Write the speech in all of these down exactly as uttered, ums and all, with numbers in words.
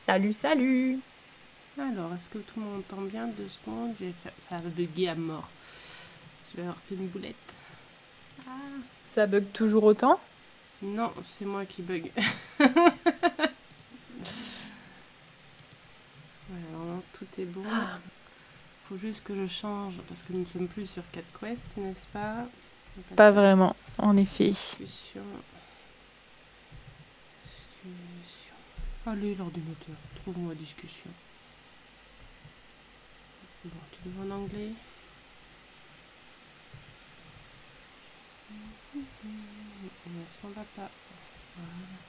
Salut, salut. Alors, est-ce que tout le monde entend bien? Deux secondes, j'ai fait- ça va bugger à mort. Je vais avoir fait une boulette. Ah, Ça bug toujours autant? non, c'est moi qui bug. Voilà, alors, tout est bon. Ah, Faut juste que je change parce que nous ne sommes plus sur quatre Quest, n'est-ce pas? On va pas passer à vraiment, en effet. discussion. Discussion. Allez, l'ordinateur, trouve-moi discussion. Bon, tu le veux en anglais? On s'en va pas. Voilà.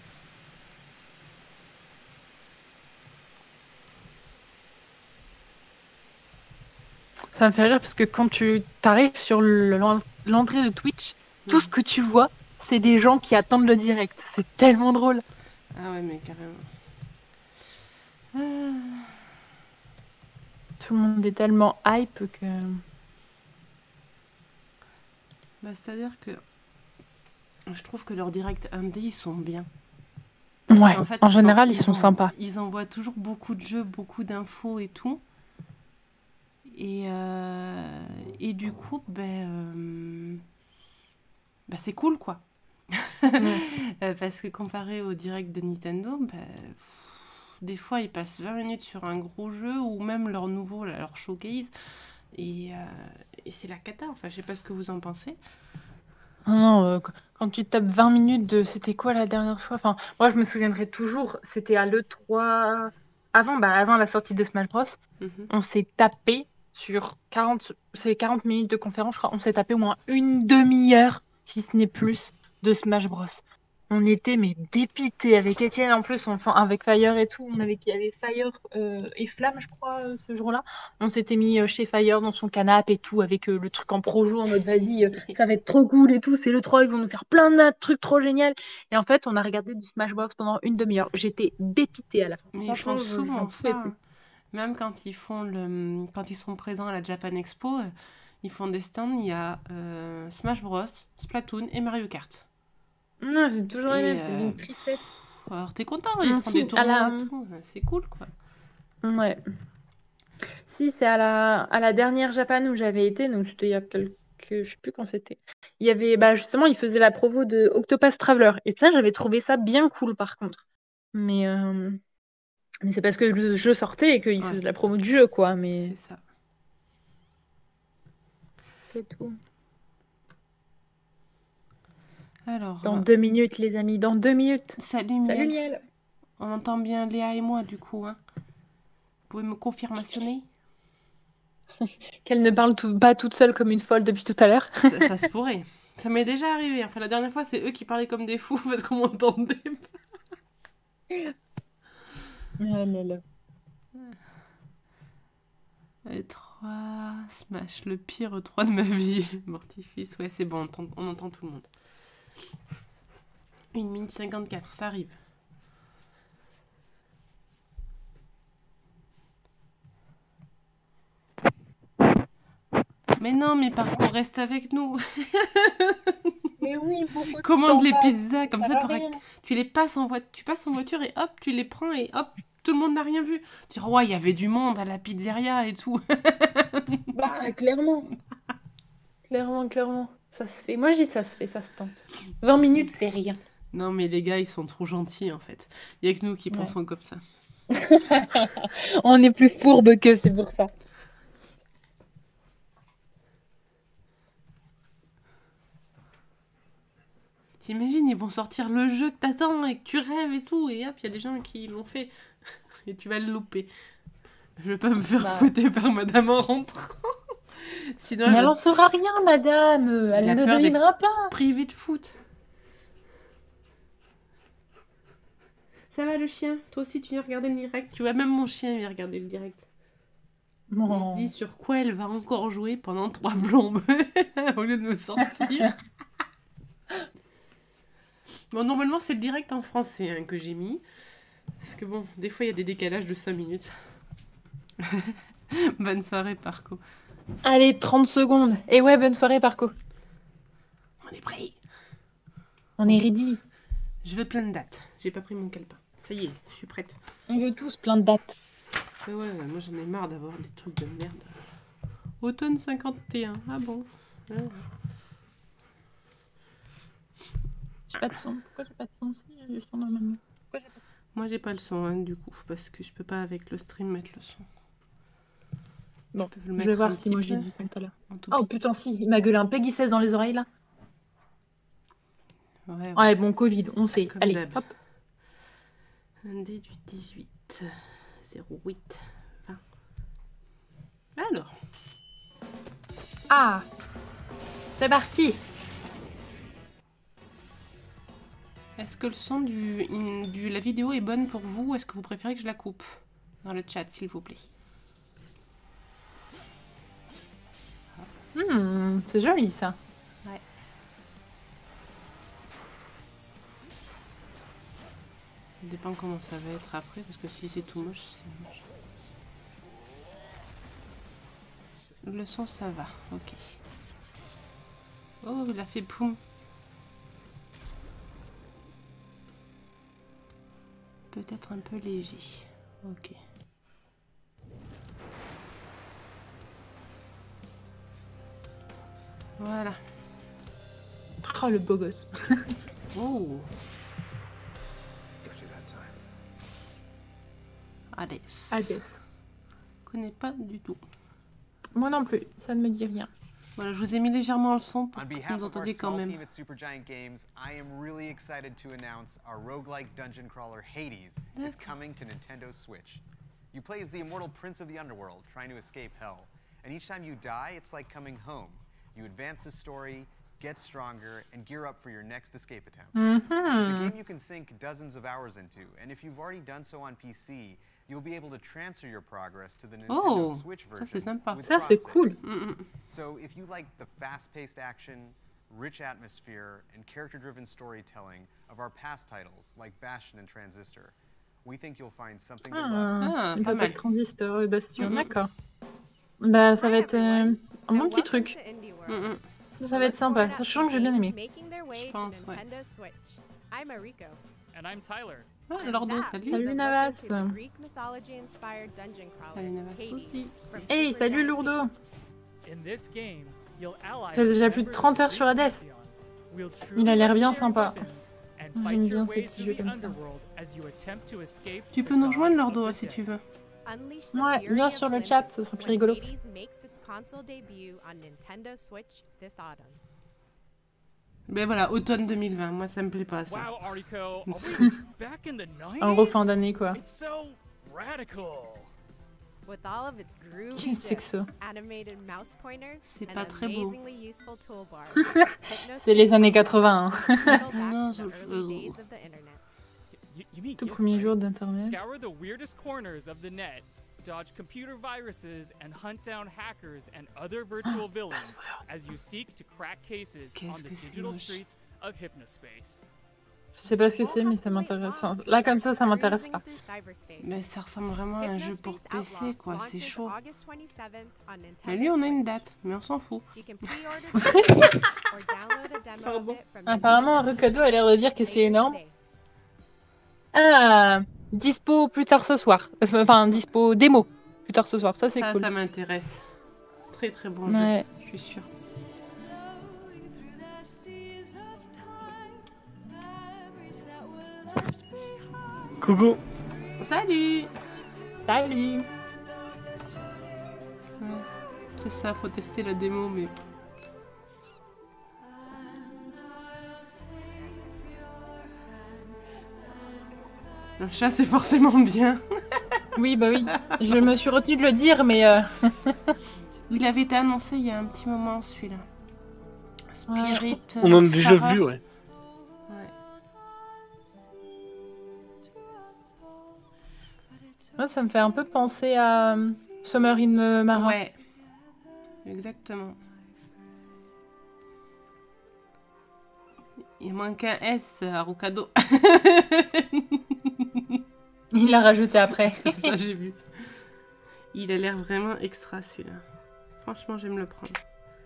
Ça me fait rire parce que quand tu t'arrives sur le- l'en- l'entrée de Twitch, tout ce Mhm. que tu vois, c'est des gens qui attendent le direct. C'est tellement drôle. Ah ouais, mais carrément. Ah. Tout le monde est tellement hype que... Bah, c'est-à-dire que je trouve que leurs directs indés, ils sont bien. Parce Ouais, qu'en fait, en ils, en- général, ils ils, sont envoient, sympas. ils envoient toujours beaucoup de jeux, beaucoup d'infos et tout. Et, euh, et du coup, ben, euh, ben, c'est cool, quoi. Ouais. Euh, Parce que comparé au direct de Nintendo, ben, pff, des fois, ils passent vingt minutes sur un gros jeu ou même leur nouveau, là, leur showcase. Et, euh, et c'est la cata. Enfin, je sais pas ce que vous en pensez. Non, non, euh, qu- quand tu tapes vingt minutes de... C'était quoi la dernière fois? Enfin, moi, je me souviendrai toujours, c'était à l'E trois... Avant, bah, avant la sortie de Smash Bros. Mhm. On s'est tapé sur quarante, c'est quarante minutes de conférence, je crois. On s'est tapé au moins une demi-heure, si ce n'est plus, de Smash Bros. On était mais dépités avec Étienne en plus, enfin avec Fire et tout. On avait il y avait Fire euh, et Flamme, je crois, euh, ce jour-là. On s'était mis euh, chez Fire dans son canapé et tout, avec euh, le truc en projo en mode vas-y, euh, ça va être trop cool et tout. C'est le trois, ils vont nous faire plein de trucs trop géniaux. Et en fait, on a regardé du Smash Bros pendant une demi-heure. J'étais dépitée à la fin. Mais ils font Franchement, je- j'en souvent pouvais ça. plus. Même quand ils font le, quand ils sont présents à la Japan Expo, euh, ils font des stands. Il y a euh, Smash Bros, Splatoon et Mario Kart. Non, c'est toujours les Et mêmes, c'est euh, d'une tristesse. alors t'es content, ils Hum, font des si, à tournois la... et tout, euh, c'est cool quoi. Ouais. Si, c'est à la... à la dernière Japan où j'avais été, donc c'était il y a quelques... Je sais plus quand c'était. Il y avait... Bah, justement, ils faisaient la promo de Octopath Traveler. Et ça, j'avais trouvé ça bien cool, par contre. Mais, euh, Mais c'est parce que le jeu sortait et qu'ils Ouais, faisaient la promo du jeu, quoi. c'est Mais ça. c'est tout. Alors, Dans euh, deux minutes, les amis, dans deux minutes. salut Salut, Miel. Miel. On entend bien Léa et moi du coup, hein. Vous pouvez me confirmationner? Qu'elle ne parle tout- pas toute seule comme une folle depuis tout à l'heure. ça, ça se pourrait. Ça m'est déjà arrivé. Enfin, la dernière fois, c'est eux qui parlaient comme des fous parce qu'on m'entendait. Ah là là. Et trois Smash, le pire trois de ma vie. Mortifice, ouais, c'est bon, on entend, on entend tout le monde. une minute cinquante-quatre, ça arrive. Mais non, mais Parco, reste avec nous. Mais oui, pourquoi tu Commande t'en les vas? pizzas, Ça comme sert ça à t'auras- rien. tu les passes en voiture, tu passes en voiture et hop, tu les prends et hop, tout le monde n'a rien vu. Tu dis, ouais, il y avait du monde à la pizzeria et tout. Bah, clairement. Clairement, clairement. Ça se fait. Moi, je dis ça se fait, ça se tente. vingt minutes, c'est rien. Non, mais les gars, ils sont trop gentils en fait. Il y a que nous qui Ouais. pensons comme ça. On est plus fourbe que c'est pour ça. T'imagines, ils vont sortir le jeu que t'attends et que tu rêves et tout, et hop, il y a des gens qui l'ont fait. Et tu vas le louper. Je vais pas me faire Bah, fouetter par madame en rentrant. Sinon, mais elle elle va... en saura rien, madame. Il Elle a ne peur d'être devinera pas. privé de foot. Ça va le chien? Toi aussi, tu viens regarder le direct? Tu vois, même mon chien vient regarder le direct. Il se dit Non. sur quoi elle va encore jouer pendant trois plombes au lieu de me sortir. Bon, normalement, c'est le direct en français hein, que j'ai mis. Parce que bon, des fois, il y a des décalages de cinq minutes. Bonne soirée, Parco. Allez, trente secondes. Et ouais, bonne soirée, Parco. On est prêt. On est Bon, ready. je veux plein de dates. J'ai pas pris mon calepin. Ça y est, je suis prête. On veut tous plein de dates. Mais ouais, moi j'en ai marre d'avoir des trucs de merde. Automne cinquante et un, ah bon. Ouais. J'ai pas de son. Pourquoi j'ai pas de son aussi? J'ai du son normalement. Pourquoi j'ai pas de son? Moi j'ai pas le son hein, du coup, parce que je peux pas avec le stream mettre le son. Bon, peux le je mettre vais voir un si petit moi j'ai peu. du son tout à l'heure. En tout Oh petit. putain, si, il m'a gueulé un Peggy seize dans les oreilles là. Ouais, ouais. Ouais, bon, Covid, on sait. Comme Allez, d'hab. hop. Un dé du dix-huit. zéro huit. vingt. Alors. Ah, c'est parti. Est-ce que le son du, du la vidéo est bonne pour vous ou est-ce que vous préférez que je la coupe? Dans le chat, s'il vous plaît. Hmm, c'est joli ça. Ouais. Ça dépend comment ça va être après, parce que si c'est tout moche, c'est moche. Le son, ça va, ok. Oh, il a fait poum. Peut-être un peu léger. Ok. Voilà. Oh, le beau gosse. Oh. Hades. Hades. Je connais pas du tout. Moi non plus, ça ne me dit rien. Voilà, je vous ai mis légèrement le son pour On que vous behalf nous of our entendiez quand small même. team at Supergiant Games, I am really excited to announce our roguelike dungeon crawler Hades is coming to Nintendo Switch. You play as the immortal prince of the underworld, trying to escape hell. And each time you die, it's like coming home. You advance the story, get stronger, and gear up for your next escape attempt. Mm-hmm. It's a game you can sink dozens of hours into, and if you've already done so on P C, you'll be able to transfer your progress to the Nintendo Oh, Switch ça version. c'est sympa. with Ça c'est cool. cross-saves. Mm, mm. So if you like the fast-paced action, rich atmosphere, and character-driven storytelling of our past titles like Bastion and Transistor, we think you'll find something to love. Ah, Ah, une pas papa mal. de transistor et Bastion, Mhm. d'accord. Bah ça Hi va être euh, everyone, un bon and petit welcome truc. to Indie Mm, World. mm. Ça, ça va être sympa. Look forward Sachant que j'ai bien to aimé. games making their way Je to pense, ouais. Nintendo Switch. I'm Mariko. And I'm Tyler. Ah, and Lordo, that salut. is a Salut, look Navas. into the Greek mythology-inspired dungeon crawler, Salut Navas Hades, aussi. from Hey, Supergiant salut Games. Lourdeau. In this game, you'll ally T'as with déjà plus de members trente of heures the sur Greek Hades. pantheon. We'll Il a l'air bien truly sympa. weapons and J'aime fight bien your ces way petits through jeux the comme ça. underworld as you attempt to escape Tu the peux nous god rejoindre, of Lordo, the si dead. tu veux. Unleash the Ouais, fury viens of sur le Olympus chat, ça sera plus when rigolo. Hades makes its console debut on Nintendo Switch this autumn. Ben voilà, automne deux mille vingt, moi ça me plaît pas ça. Wow, Ariko, are we back in the nineties? En refin d'année quoi. It's so radical. With all of its groovy Qu'est-ce que c'est que gifs, ça? animated mouse pointers, C'est and pas très beau. amazingly useful toolbars, C'est les années quatre-vingts. Hein. Hypnospace Non, back to the je- early days of the internet. You, you mean Tout Git, premier right? jour d'internet. Scour the weirdest corners of the net, dodge computer viruses, and hunt down hackers and other virtual villains as you seek to crack cases on Qu'est-ce the que c'est digital moche. streets of Hypnospace. Je sais pas ce que c'est, mais ça m'intéresse. Là comme ça, ça m'intéresse pas. Mais ça ressemble vraiment à un jeu pour P C quoi, c'est chaud. Mais Mais lui on a une date, mais on s'en fout. Pardon. Apparemment, Rukado a l'air de dire que c'est énorme. Ah, dispo plus tard ce soir. Enfin, dispo démo plus tard ce soir. Ça, c'est Ça, cool. ça m'intéresse. Très très bon Ouais. jeu, je suis sûre. Coucou. Salut. Salut. Ouais. C'est ça, faut tester la démo, mais... Un chat, c'est forcément bien. Oui, bah oui. Je me suis retenue de le dire, mais... euh, Il avait été annoncé il y a un petit moment, celui-là. Spirit... On en a euh, déjà Farah. vu, ouais. Ouais. Moi, ça me fait un peu penser à euh, Summer in euh, Marin. Ouais. Exactement. Il manque un S à Rukado. Il l'a rajouté après. C'est ça, j'ai vu. Il a l'air vraiment extra, celui-là. Franchement, j'aime le prendre.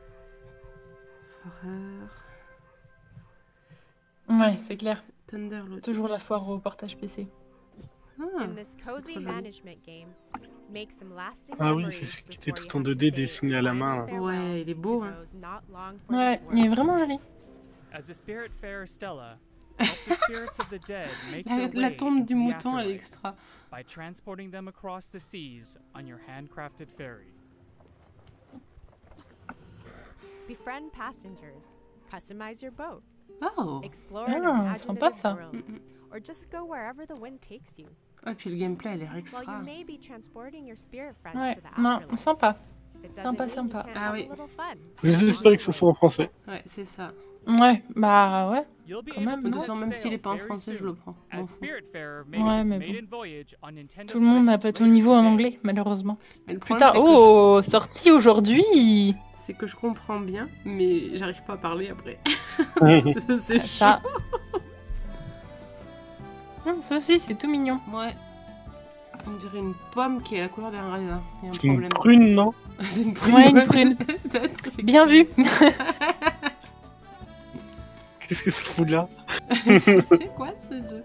Horreur. Ouais, c'est clair. Thunder Lotus. Toujours la foire au portage P C. Ah, In this c'est cozy trop joli. management game, make some lasting Ah oui, memories c'est celui qui était before you tout en have to deux D say dessiné a à la final main, là. farewell Ouais, il est to beau, hein. those not long for Ouais, this il est world. vraiment joli. As a spiritfarer Stella, help the spirits of the dead make La, their la way tombe du into the mouton, elle est afterlife extra. by transporting them across the seas on your handcrafted ferry. Befriend passengers, customize your boat, Oh. explore Ah, an sympa, imaginative ça. world, or just go wherever the wind takes you. Et puis le gameplay, elle est While extra. you may be transporting your spirit friends Ouais, to the non, afterlife, sympa. it doesn't sympa, mean you sympa. can't Ah have oui. a little fun. J'espère que ce soit en français. Ouais, c'est ça. Ouais, bah ouais. You'll be Quand able même, to non. De toute façon, même set s'il est sail pas en very français, je soon, le prends. M'en as fous. Spiritfarer makes Ouais, its mais bon. maiden voyage on Nintendo Tout le monde Switch n'a pas ton later niveau en today. anglais, malheureusement. Mais le problème, Putain, c'est que, oh, sorti aujourd'hui. je... c'est que je comprends bien, mais j'arrive pas à parler après. c'est chaud. Ça. Hum, ça aussi, c'est tout mignon. Ouais. On dirait une pomme qui est la couleur d'un raisin. Il y a un C'est une problème. prune, non? C'est une prune. Ouais, une prune. Peut-être, Bien vu. Qu'est-ce que ça fout là? C'est quoi ce jeu?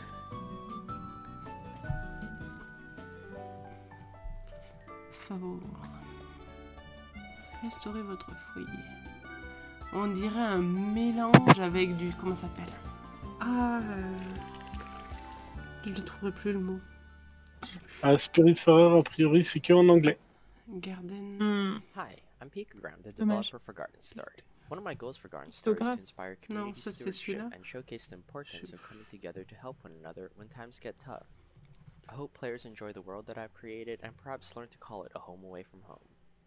Favor. Restaurez votre foyer. On dirait un mélange avec du... Comment ça s'appelle? Ah... euh, Je ne trouverai plus le mot. Ah, Spiritfarer, a priori, c'est que en anglais. Garden... Hmm. Hi, I'm Pikagram, the Dommage. developer for Garden Story. One of my goals for Garden Story is Pictographe? to inspire Non, community ça, c'est stewardship celui-là. and showcase the importance Je- of coming together to help one another when times get tough. I hope players enjoy the world that I've created and perhaps learn to call it a home away from home.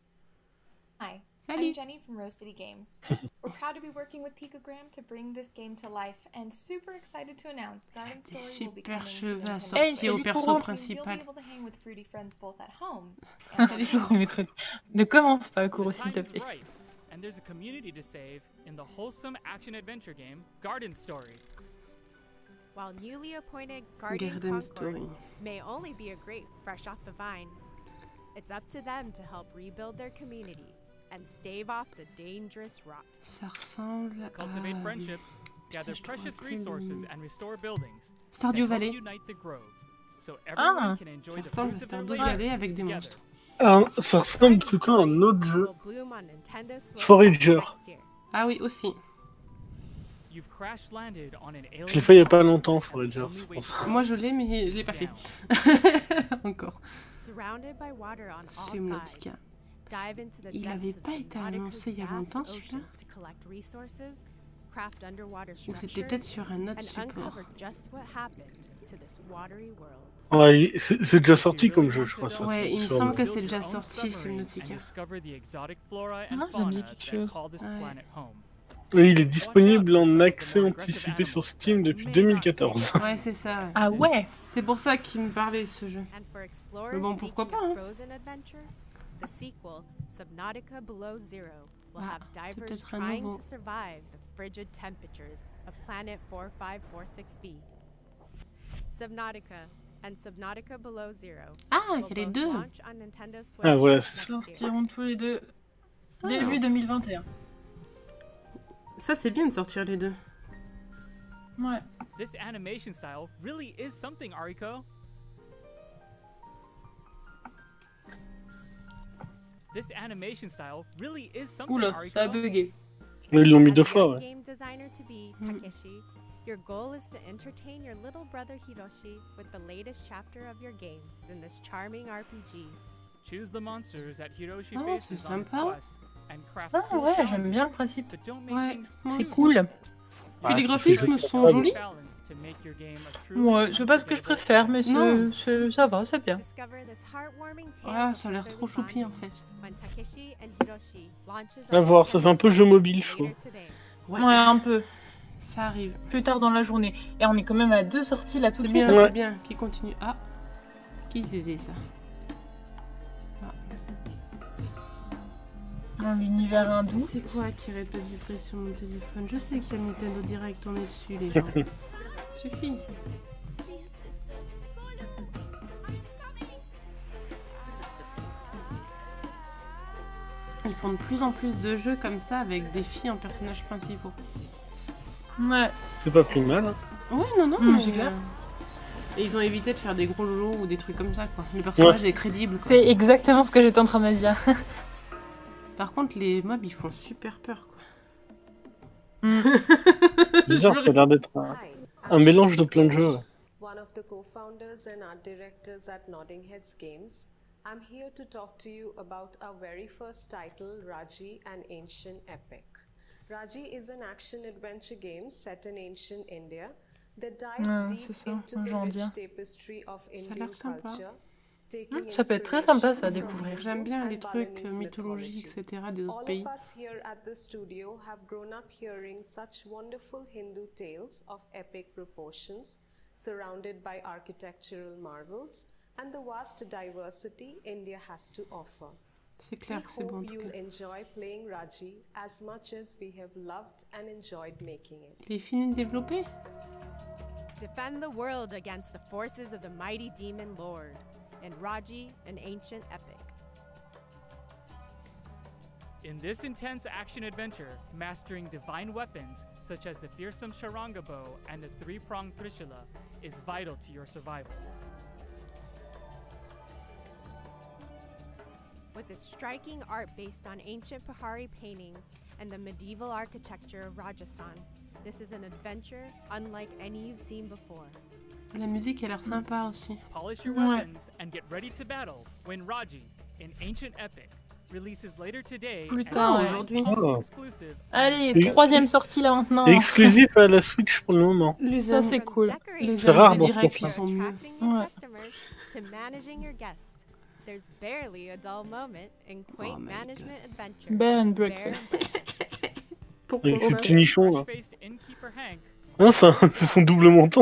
Hi, Salut. I'm Jenny from Rose City Games. We're proud to be working with Pikagram to bring this game to life and super excited to announce Garden Des Story will be super coming to cheveux Nintendo Hey, assortis au c'est perso courant. Which means you'll be principal. able to hang with fruity friends both at home and on Les the gros méthodes. Ne commence pas, The Kuro, s'il time te is plaît. right, and there's a community to save in the wholesome action-adventure game Garden Story. While newly appointed Guardian Garden Concord Story. may only be a grape fresh off the vine, it's up to them to help rebuild their community and stave off the dangerous rot. Ça ressemble Cultivate à... friendships, gather je trouve precious que- resources, and restore buildings. Stardew to help Valley. unite the Grove, so everyone Ah. can enjoy Ça the ressemble à fruits of their Stardew labor Valley avec des together. monstres. Ah, ça ressemble plutôt à un autre jeu. Will bloom on Nintendo Switch Forager. next year. Ah oui, aussi. You've crash landed on an alien Je l'ai fait il y a pas planet, longtemps, and the Forager, only c'est way pour to ça. go Moi je l'ai, mais je l'ai is pas fait. down. Encore. Surrounded by water on all Subnautica. sides, dive into the Il depths avait of pas été Subnautica's annoncé il y a vast longtemps, celui-là? oceans to collect resources, craft underwater Ou c'était structures, peut-être sur un autre and support. uncover just what happened to this watery world. Ouais, c'est c'est déjà sorti comme jeu, je crois. Ça, Ouais, il me sur semble le- que Build c'est your déjà own sorti, submarine and Subnautica. discover the exotic flora and Ah, ça me dit fauna quelque that chose. call this Ouais. planet home. Oui, il est disponible en accès anticipé sur Steam depuis deux mille quatorze. Ouais, c'est ça. Ouais. Ah ouais. C'est pour ça qu'il me parlait ce jeu. And for explorers Mais bon, pourquoi seeking pas, a hein. frozen adventure, the sequel, Subnautica Below Zero, will Ah, have divers peut-être un trying nouveau. to survive the frigid temperatures of planet four five four six b. Subnautica and Subnautica Below Zero Ah, will il y a les both deux. launch on Nintendo Switch Ah, voilà, next c'est year. Sortiront tous les deux Ah. début deux mille vingt et un. Ça, c'est bien de sortir les deux. Ouais. This animation style really is something, Ariko. This animation style really is something, Oula, ça a Ariko. bugué. Mais ils l'ont mis As deux the fois, ouais. game designer to be, Mm. Takeshi, your goal is to entertain your little brother Hiroshi with the latest chapter of your game in this charming R P G. Choose the monsters that Hiroshi Oh, faces c'est on his sympa. quest and craft Ah cool ouais, j'aime challenges bien le principe. that don't make Ouais, things moi C'est aussi. cool. Puis les Ah, graphismes c'est- sont jolis. balance to make your game a truly Ouais, c'est pas ce que je unforgettable préfère, mais Non. c'est- c'est- ça va, c'est bien. Discover this heartwarming tale Ah, of ça a l'air brotherly trop choupi en bonding fait. when Takeshi and Hiroshi launches À on voir, ça fait un peu jeu Nintendo mobile, je Switch trouve. later today. Ouais, Ouais, un peu. ça arrive. Plus tard dans la journée. Et on est quand même à deux sorties là tout C'est de bien, suite. Ouais. c'est bien. Qui continue. Ah, qui faisait ça? Dans l'univers hindou. C'est quoi qui arrête pas de vibrer sur mon téléphone? Je sais qu'il y a le Nintendo Direct, on est dessus les gens. Suffit. Ils font de plus en plus de jeux comme ça avec des filles en personnages principaux. Ouais. C'est pas plus mal. Hein. Oui, non, non, Mm, mais c'est clair. euh, Et ils ont évité de faire des gros logos ou des trucs comme ça, quoi. Le personnage ouais. est crédible. Quoi. C'est exactement ce que j'étais en train de dire. Par contre, les mobs, ils font super peur, quoi. Mm. Bizarre, ça a l'air d'être un, un mélange de plein de jeux. One of the co-founders and art directors at Nodding Heads Games, I'm here to talk to you about our very first title, Raji, an Ancient Epic. Raji is an action-adventure game set in ancient India that dives Ah, deep ça, into the rich tapestry of Ça a Indian l'air sympa. culture. Mmh, ça peut être très sympa ça à découvrir. J'aime bien les trucs mythologiques, et cetera des autres pays. All of us here at the studio have grown up hearing such wonderful Hindu tales of epic proportions, surrounded by architectural marvels and the vast diversity India has to offer. C'est clair que c'est bon en tout cas. You'll enjoy playing Raji as much as we have loved and enjoyed making it. Il est fini de développer. Defend the world against the forces of the mighty demon lord, and Raji, an ancient epic. In this intense action-adventure, mastering divine weapons, such as the fearsome Sharanga bow and the three-pronged Trishula, is vital to your survival. With a striking art based on ancient Pahari paintings and the medieval architecture of Rajasthan, this is an adventure unlike any you've seen before. La musique a l'air sympa aussi. Polish your weapons and get ready to battle when Raji, an ancient epic, releases later today. Plus tard aujourd'hui. Oh. Allez, Et troisième sortie là maintenant. Exclusif à la Switch pour le moment. Les ça c'est cool. Les rare dans ce directs qui sens-là. sont mieux. Ouais. To managing your guests. There's barely a dull moment in quaint management adventure. Bear and breakfast. Pourquoi Avec ces pas petits nichons là. Non, c'est un- c'est son double menton.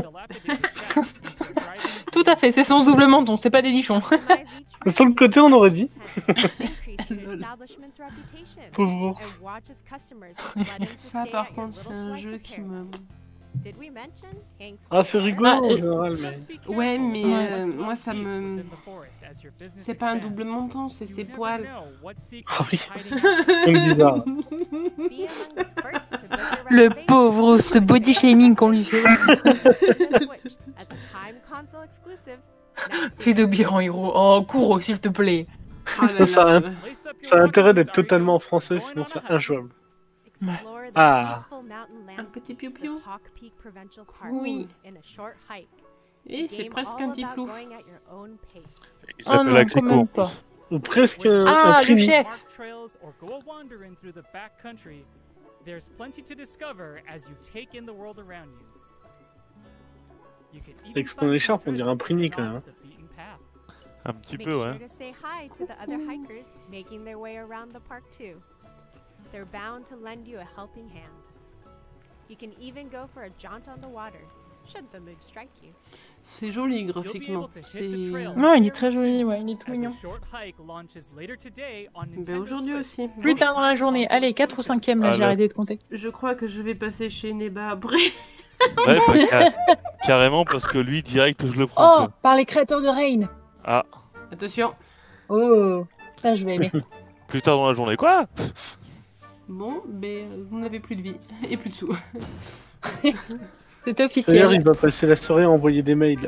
Tout à fait, c'est son double menton, c'est pas des nichons. Sur le côté, on aurait dit. Increase your establishment's reputation. Pauvre. And watch as customers let him to Ça stay par at your contre c'est little un slice jeu of qui paradise. me... Did we mention Hank's Ah, c'est rigolo Ah, en euh, général, mais. Ouais mais Ouais. euh, moi ça me... C'est pas un double menton, c'est ses poils. Ah oui, comme bizarre. Be among the first to book your Le reservation. pauvre, ce body shaming qu'on lui fait. Switch as a time console exclusive. Next Fais de Biran Hero. Oh, cours, s'il te plaît. Ah là Ça là a- là. Ça a intérêt d'être totalement en français, sinon c'est injouable. Explore the Ah. peaceful mountain Un petit landscapes piou-piou. of Hawk Peak Provincial Park Oui. in a short hike. Et c'est Game presque all un petit about plouf. going at your own pace. Il Oh s'appelle non, Agrico. quand même pas. Ou presque un, Ah, un le primi. chef. Mark trails or go a wandering through the back country, there's plenty to discover as you take in the world around you. You can even Avec son find some écharpe, on dirait un treasure primi, hidden quand même, off the beaten path. Un petit Make peu, sure ouais. to say hi to the other hikers making their way around the park too. They're bound to lend you a helping hand. You can even go for a jaunt on the water, should the mood strike you. C'est joli You'll be graphiquement. able to hit C'est... the trail Non, il est very très joli, soon, ouais, il est tout as a mignon. short hike launches later today on Bah Nintendo aujourd'hui Switch. aussi. Plus tard dans la journée. Allez, quatre ou cinquième là, j'ai Ah, là. arrêté de compter. Je crois que je vais passer chez Neba après. Ouais, bah, ca- carrément, parce que lui, direct, je le prends. Oh, quoi. par les créateurs de Rain. Ah, Attention. Oh, ça je vais aimer. plus tard dans la journée. Quoi? Bon, mais euh, vous n'avez plus de vie et plus de sous. C'est D'ailleurs, officiel. il va passer la soirée à envoyer des mails.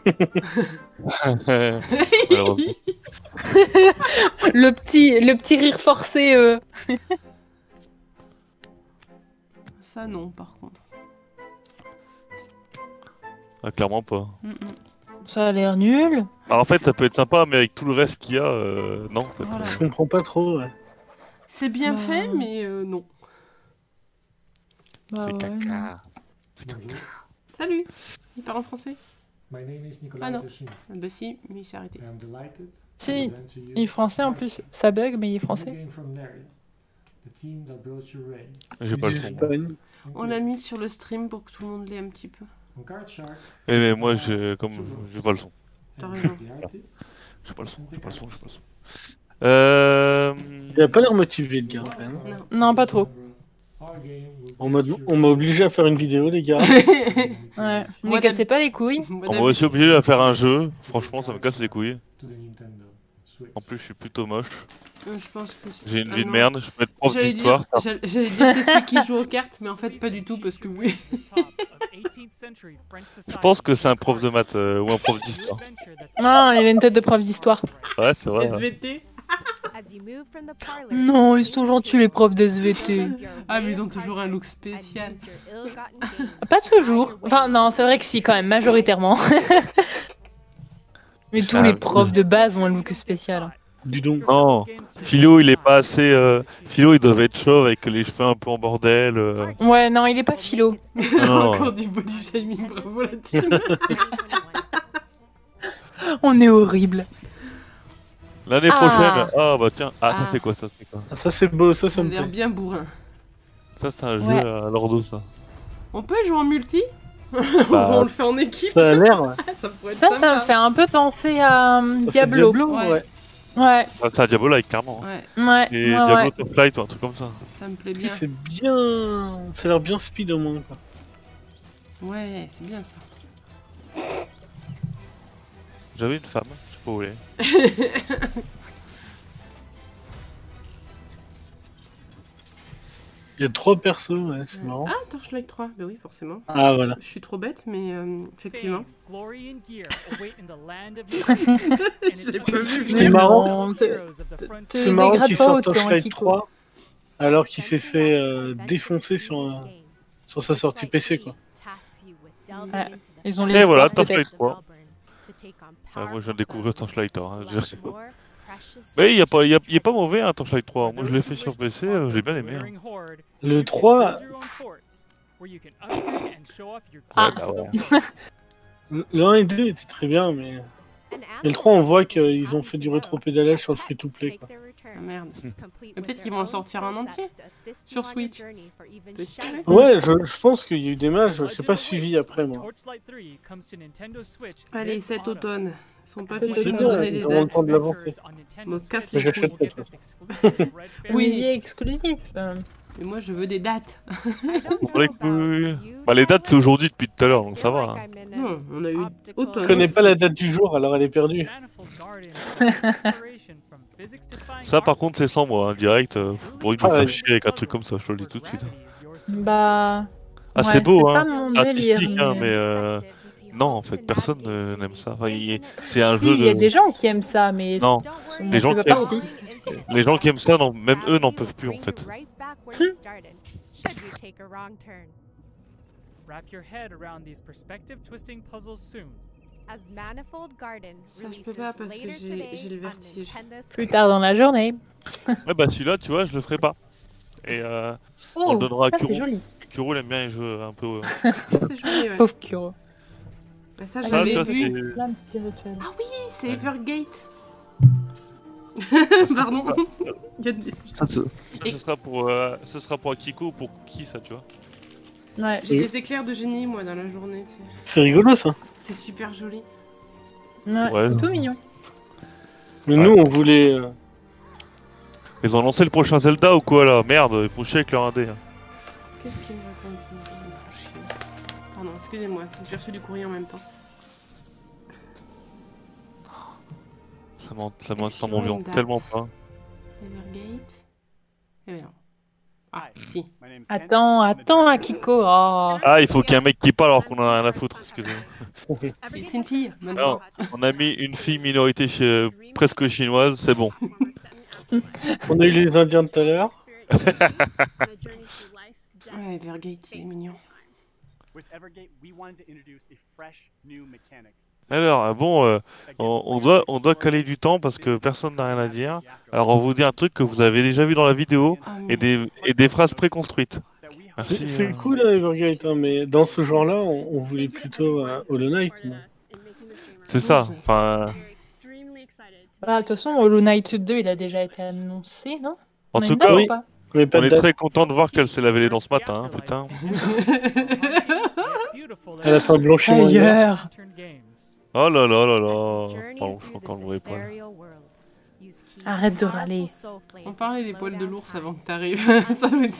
Malheureusement. Le petit, le petit rire forcé. euh. Ça non par contre. Ah, clairement pas. Mm, mm. Ça a l'air nul. Alors, en fait, ça peut être sympa, mais avec tout le reste qu'il y a, euh, non. En fait, Voilà. euh, Je comprends pas trop. Ouais. C'est bien Bah. fait mais euh, non. Bah c'est ouais, non. caca. C'est caca. Bonjour, Salut. Il parle en français? my name is Ah Nicolas non. Terschins. Ah bah si, mais il s'est arrêté. I am delighted to Si, present to you il est français en plus. Ça bug, mais il est a new français. game from Neri, the team that brought you Rain. J'ai pas le son. Espagne. On l'a mis sur le stream pour que tout le monde l'ait un petit peu. On Card Shark, Eh, mais moi, j'ai comme j'ai pas le son. T'as and raison. the artist, J'ai pas le son, j'ai pas le son, j'ai pas le son. Euh... Il a pas l'air motivé, le gars, quand même. Non. Non, pas trop. Our game will On m'a get you on m'a obligé à faire une vidéo, les gars. Ouais. Ne Moi, cassez pas les couilles. Moi, On m'a aussi obligé à faire un jeu. Franchement, ça me casse les couilles. to the Nintendo Switch. Switch. En plus, je suis plutôt moche. Euh, Je pense que c'est- J'ai une ah vie de non. merde, je peux être prof J'allais d'histoire. dire- j'allais- J'allais dire c'est celui qui joue aux cartes, mais en fait pas du tout parce que oui. Je pense que c'est un prof de maths euh, ou un prof d'histoire. Non, il a une tête de prof d'histoire. Ouais, c'est vrai. S ouais. V T. Non, ils sont gentils les profs d'S V T. Ah mais ils ont toujours un look spécial. Pas toujours. Enfin, non, c'est vrai que si, quand même, majoritairement. Mais tous Ah, les oui. profs de base ont un look spécial. Dis donc. Non, Philo, il est pas assez. euh, Philo, il doit être chauve avec les cheveux un peu en bordel. euh. Ouais, non, il est pas philo. Non, non, Encore du body shaming, bravo la team. On est horrible. L'année Ah. prochaine. Ah bah tiens. Ah, ça Ah. c'est quoi ça c'est quoi Ah, ça c'est beau, ça ça Ça a me l'air plaît. bien bourrin. Ça c'est un jeu Ouais. à l'ordo ça. On peut jouer en multi Bah, On le fait en équipe. Ça a l'air. Ouais. Ça pourrait être Ça, ça sympa. me fait un peu penser à euh, Ça fait Diablo. Diablo, Ouais. ouais. Ouais, Ah, c'est un Diablo-like clairement. Ouais, ouais, Et ouais, Diablo ouais. Top Flight ou un truc comme ça. ça me plaît Et bien. C'est bien. Ça a l'air bien speed au moins. Quoi. Ouais, c'est bien ça. J'avais une femme, je sais pas où elle est. Il y a trois persos, ouais, c'est marrant. Ah, Torchlight trois, bah oui, forcément. Ah voilà. Je suis trop bête, mais euh, effectivement. Glory and gear await in the land of J'ai pas vu. C'est marrant. Non, te- te C'est marrant dégrade qu'il pas sorte autant, Torchlight Kiko. trois alors qu'il s'est fait euh, défoncer sur, euh, sur sa sortie P C quoi. Ouais, ils ont Et les voilà, espoirs, Torchlight peut-être. trois. Ah, moi je viens de découvrir Torchlight. Hein. je sais pas. Mais il, y a pas, il, y a, il est pas mauvais hein, Torchlight trois. Moi je l'ai fait sur P C, euh, j'ai bien aimé. Hein. Le trois, Ah. Ouais, bah ouais. le le un et deux étaient très bien, mais. Et le trois, on voit qu'ils ont fait du rétro-pédalage sur le free-to-play quoi. Ah merde. Mais peut-être qu'ils vont en sortir un entier sur Switch. Peut-être. Ouais, je, je pense qu'il y a eu des matchs, je sais pas suivi après moi. Allez, cet automne. Ils sont pas Cet fichus de automne, nous donner ils des auront le dates. temps de l'avancer. Me casse Mais les j'achète couilles. peut-être. Oui, exclusif. euh. Mais moi, je veux des dates. Pour les couilles. Bah les dates c'est aujourd'hui depuis tout à l'heure donc ça va. Hein. Non, on a eu Je automne. connais pas la date du jour, alors elle est perdue. Ça par contre c'est sans moi, hein, direct. Euh, pour une Ah, me faire ouais. chier avec un truc comme ça, je te le dis tout de suite. Bah. Ah ouais, c'est beau pas hein, mon artistique délire, hein, mais- mais euh... non en fait personne euh, n'aime ça. Enfin, il- c'est un Si, jeu il y a de... des gens qui aiment ça, mais. Non, on les gens fait qui pas aiment- partie. Les gens qui aiment ça, non, même eux n'en peuvent plus en fait. Wrap your head around these perspective twisting puzzles soon. As Manifold Garden Ça, je releases peux pas parce que later j'ai today j'ai le on vertige. Nintendo Switch. Plus tard dans la journée. Ouais bah celui-là tu vois je le ferai pas. Et euh, on Oh, le donnera à ça c'est Kuro. joli. Kuro il aime bien les jeux un peu... euh, C'est joli, ouais. Pauvre Kuro. Bah, ça, Ça, j'avais ça, vu. c'est- L'âme spirituelle. Ah oui, c'est Ouais. Evergate. Pardon. Il y a des- Ça, ce ça, ce sera pour, euh, ce sera pour Akiko ou pour qui ça tu vois. Ouais. J'ai des éclairs de génie, moi, dans la journée, tu sais. C'est rigolo ça. C'est super joli. Ouais, Ouais. c'est tout mignon. Mais Ouais. nous on voulait. euh, Ils ont lancé le prochain Zelda ou quoi là? Merde, ils font chier avec leur indé. hein. Qu'est-ce qu'il me raconte il me fait chier. Pardon, excusez-moi, j'ai reçu du courrier en même temps. Ça m'en ça m'en- Est-ce ça qu'il y aura m'environne une date tellement pas. Evergate. Eh ben non. Ah, si. Attends, attends, Akiko. Oh. Ah, il faut qu'il y ait un mec qui parle alors qu'on en a rien à foutre, excusez-moi. C'est une fille, maintenant. Non, on a mis une fille minorité chez- presque chinoise, c'est bon. On a eu les Indiens tout à l'heure. Ouais, Evergate, il est mignon. With Evergate, we wanted to introduce a fresh new mechanic. Alors, euh, bon, euh, on, on doit, on doit caler du temps parce que personne n'a rien à dire. Alors, on vous dit un truc que vous avez déjà vu dans la vidéo et des, et des phrases préconstruites. C'est Merci. c'est euh. cool hein, Evergate, hein, mais dans ce genre-là, on, on voulait plutôt euh, Hollow Knight. moi. C'est ça. Enfin, Bah, de toute façon, Hollow Knight deux, il a déjà été annoncé, non? en On a tout une date cas, ou pas Mais pas on de est date. très content de voir qu'elle s'est lavé les dents ce matin, hein, putain. Elle a fait un blanchiment. Ailleurs. Oh là là là là. Pardon, je suis encore le mauvais poil. Arrête de râler. On parlait des poils de l'ours avant que t'arrives. Ça doit être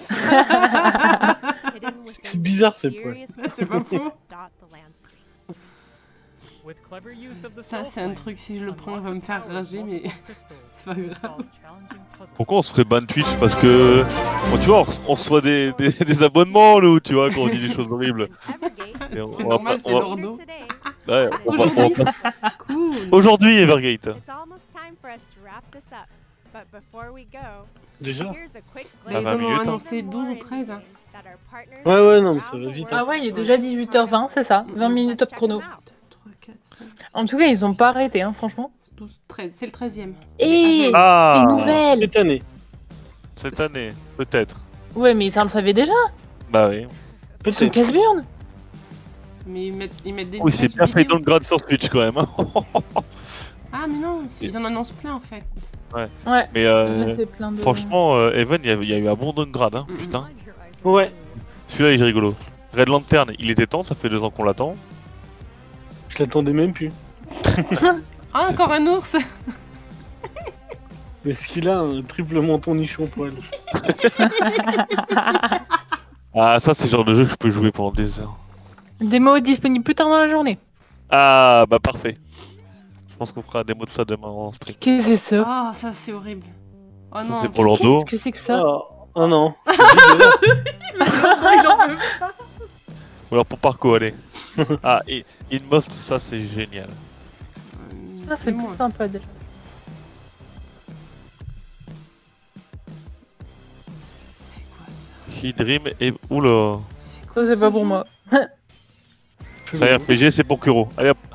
ça. C'est bizarre ces poils. C'est pas faux. Ça, c'est un truc, si je le prends, il va me faire rager, mais c'est pas grave. Pourquoi on se ferait ban Twitch? Parce que, bon, tu vois, on, on reçoit des, des, des abonnements, nous, tu vois, quand on dit des choses horribles. C'est normal, c'est Lordo. Ouais, on va, on va pas... Cool. Aujourd'hui, Evergate. Déjà bah, ils en ont annoncé douze ou treize. Hein. Ouais, ouais, non, mais ça va vite. Hein. Ah ouais, il est déjà dix-huit heures vingt, c'est ça. vingt minutes top chrono. En tout cas, ils ont pas arrêté, hein, franchement. douze, treize, c'est le treizième. Et ah, une nouvelle. Cette année. Cette année, peut-être. Ouais, mais ça on le savait déjà. Bah oui. C'est casse-burne. Mais ils mettent, ils mettent des. Oui, c'est bien fait dans le grade sur Twitch quand même. Hein. Ah, mais non, ils en annoncent plein en fait. Ouais. Ouais. Mais euh, là, plein de... franchement, euh, Even, il y, y a eu un bon downgrade, hein, mm-hmm. Putain. Ouais. Celui-là, il est rigolo. Red Lantern, il était temps, ça fait deux ans qu'on l'attend. Je l'attendais même plus. Ah, encore un ours. Mais est-ce qu'il a un triple menton nichon poil? Ah, ça, c'est le genre de jeu que je peux jouer pendant des heures. Démo disponible plus tard dans la journée. Ah, bah parfait. Je pense qu'on fera un démo de ça demain en stream. Qu'est-ce que c'est ça? Ah, ça c'est horrible. Oh ça, non. c'est pour Lordo. Qu'est-ce que c'est que ça? Oh, oh non. Ou alors pour Parco, allez. Ah, et Inmost, ça c'est génial. Ça c'est plus sympa déjà. C'est quoi ça? He Dream et... Oula. Ça c'est pas pour moi. Ça y est, R P G c'est pour Kuro. Allez hop.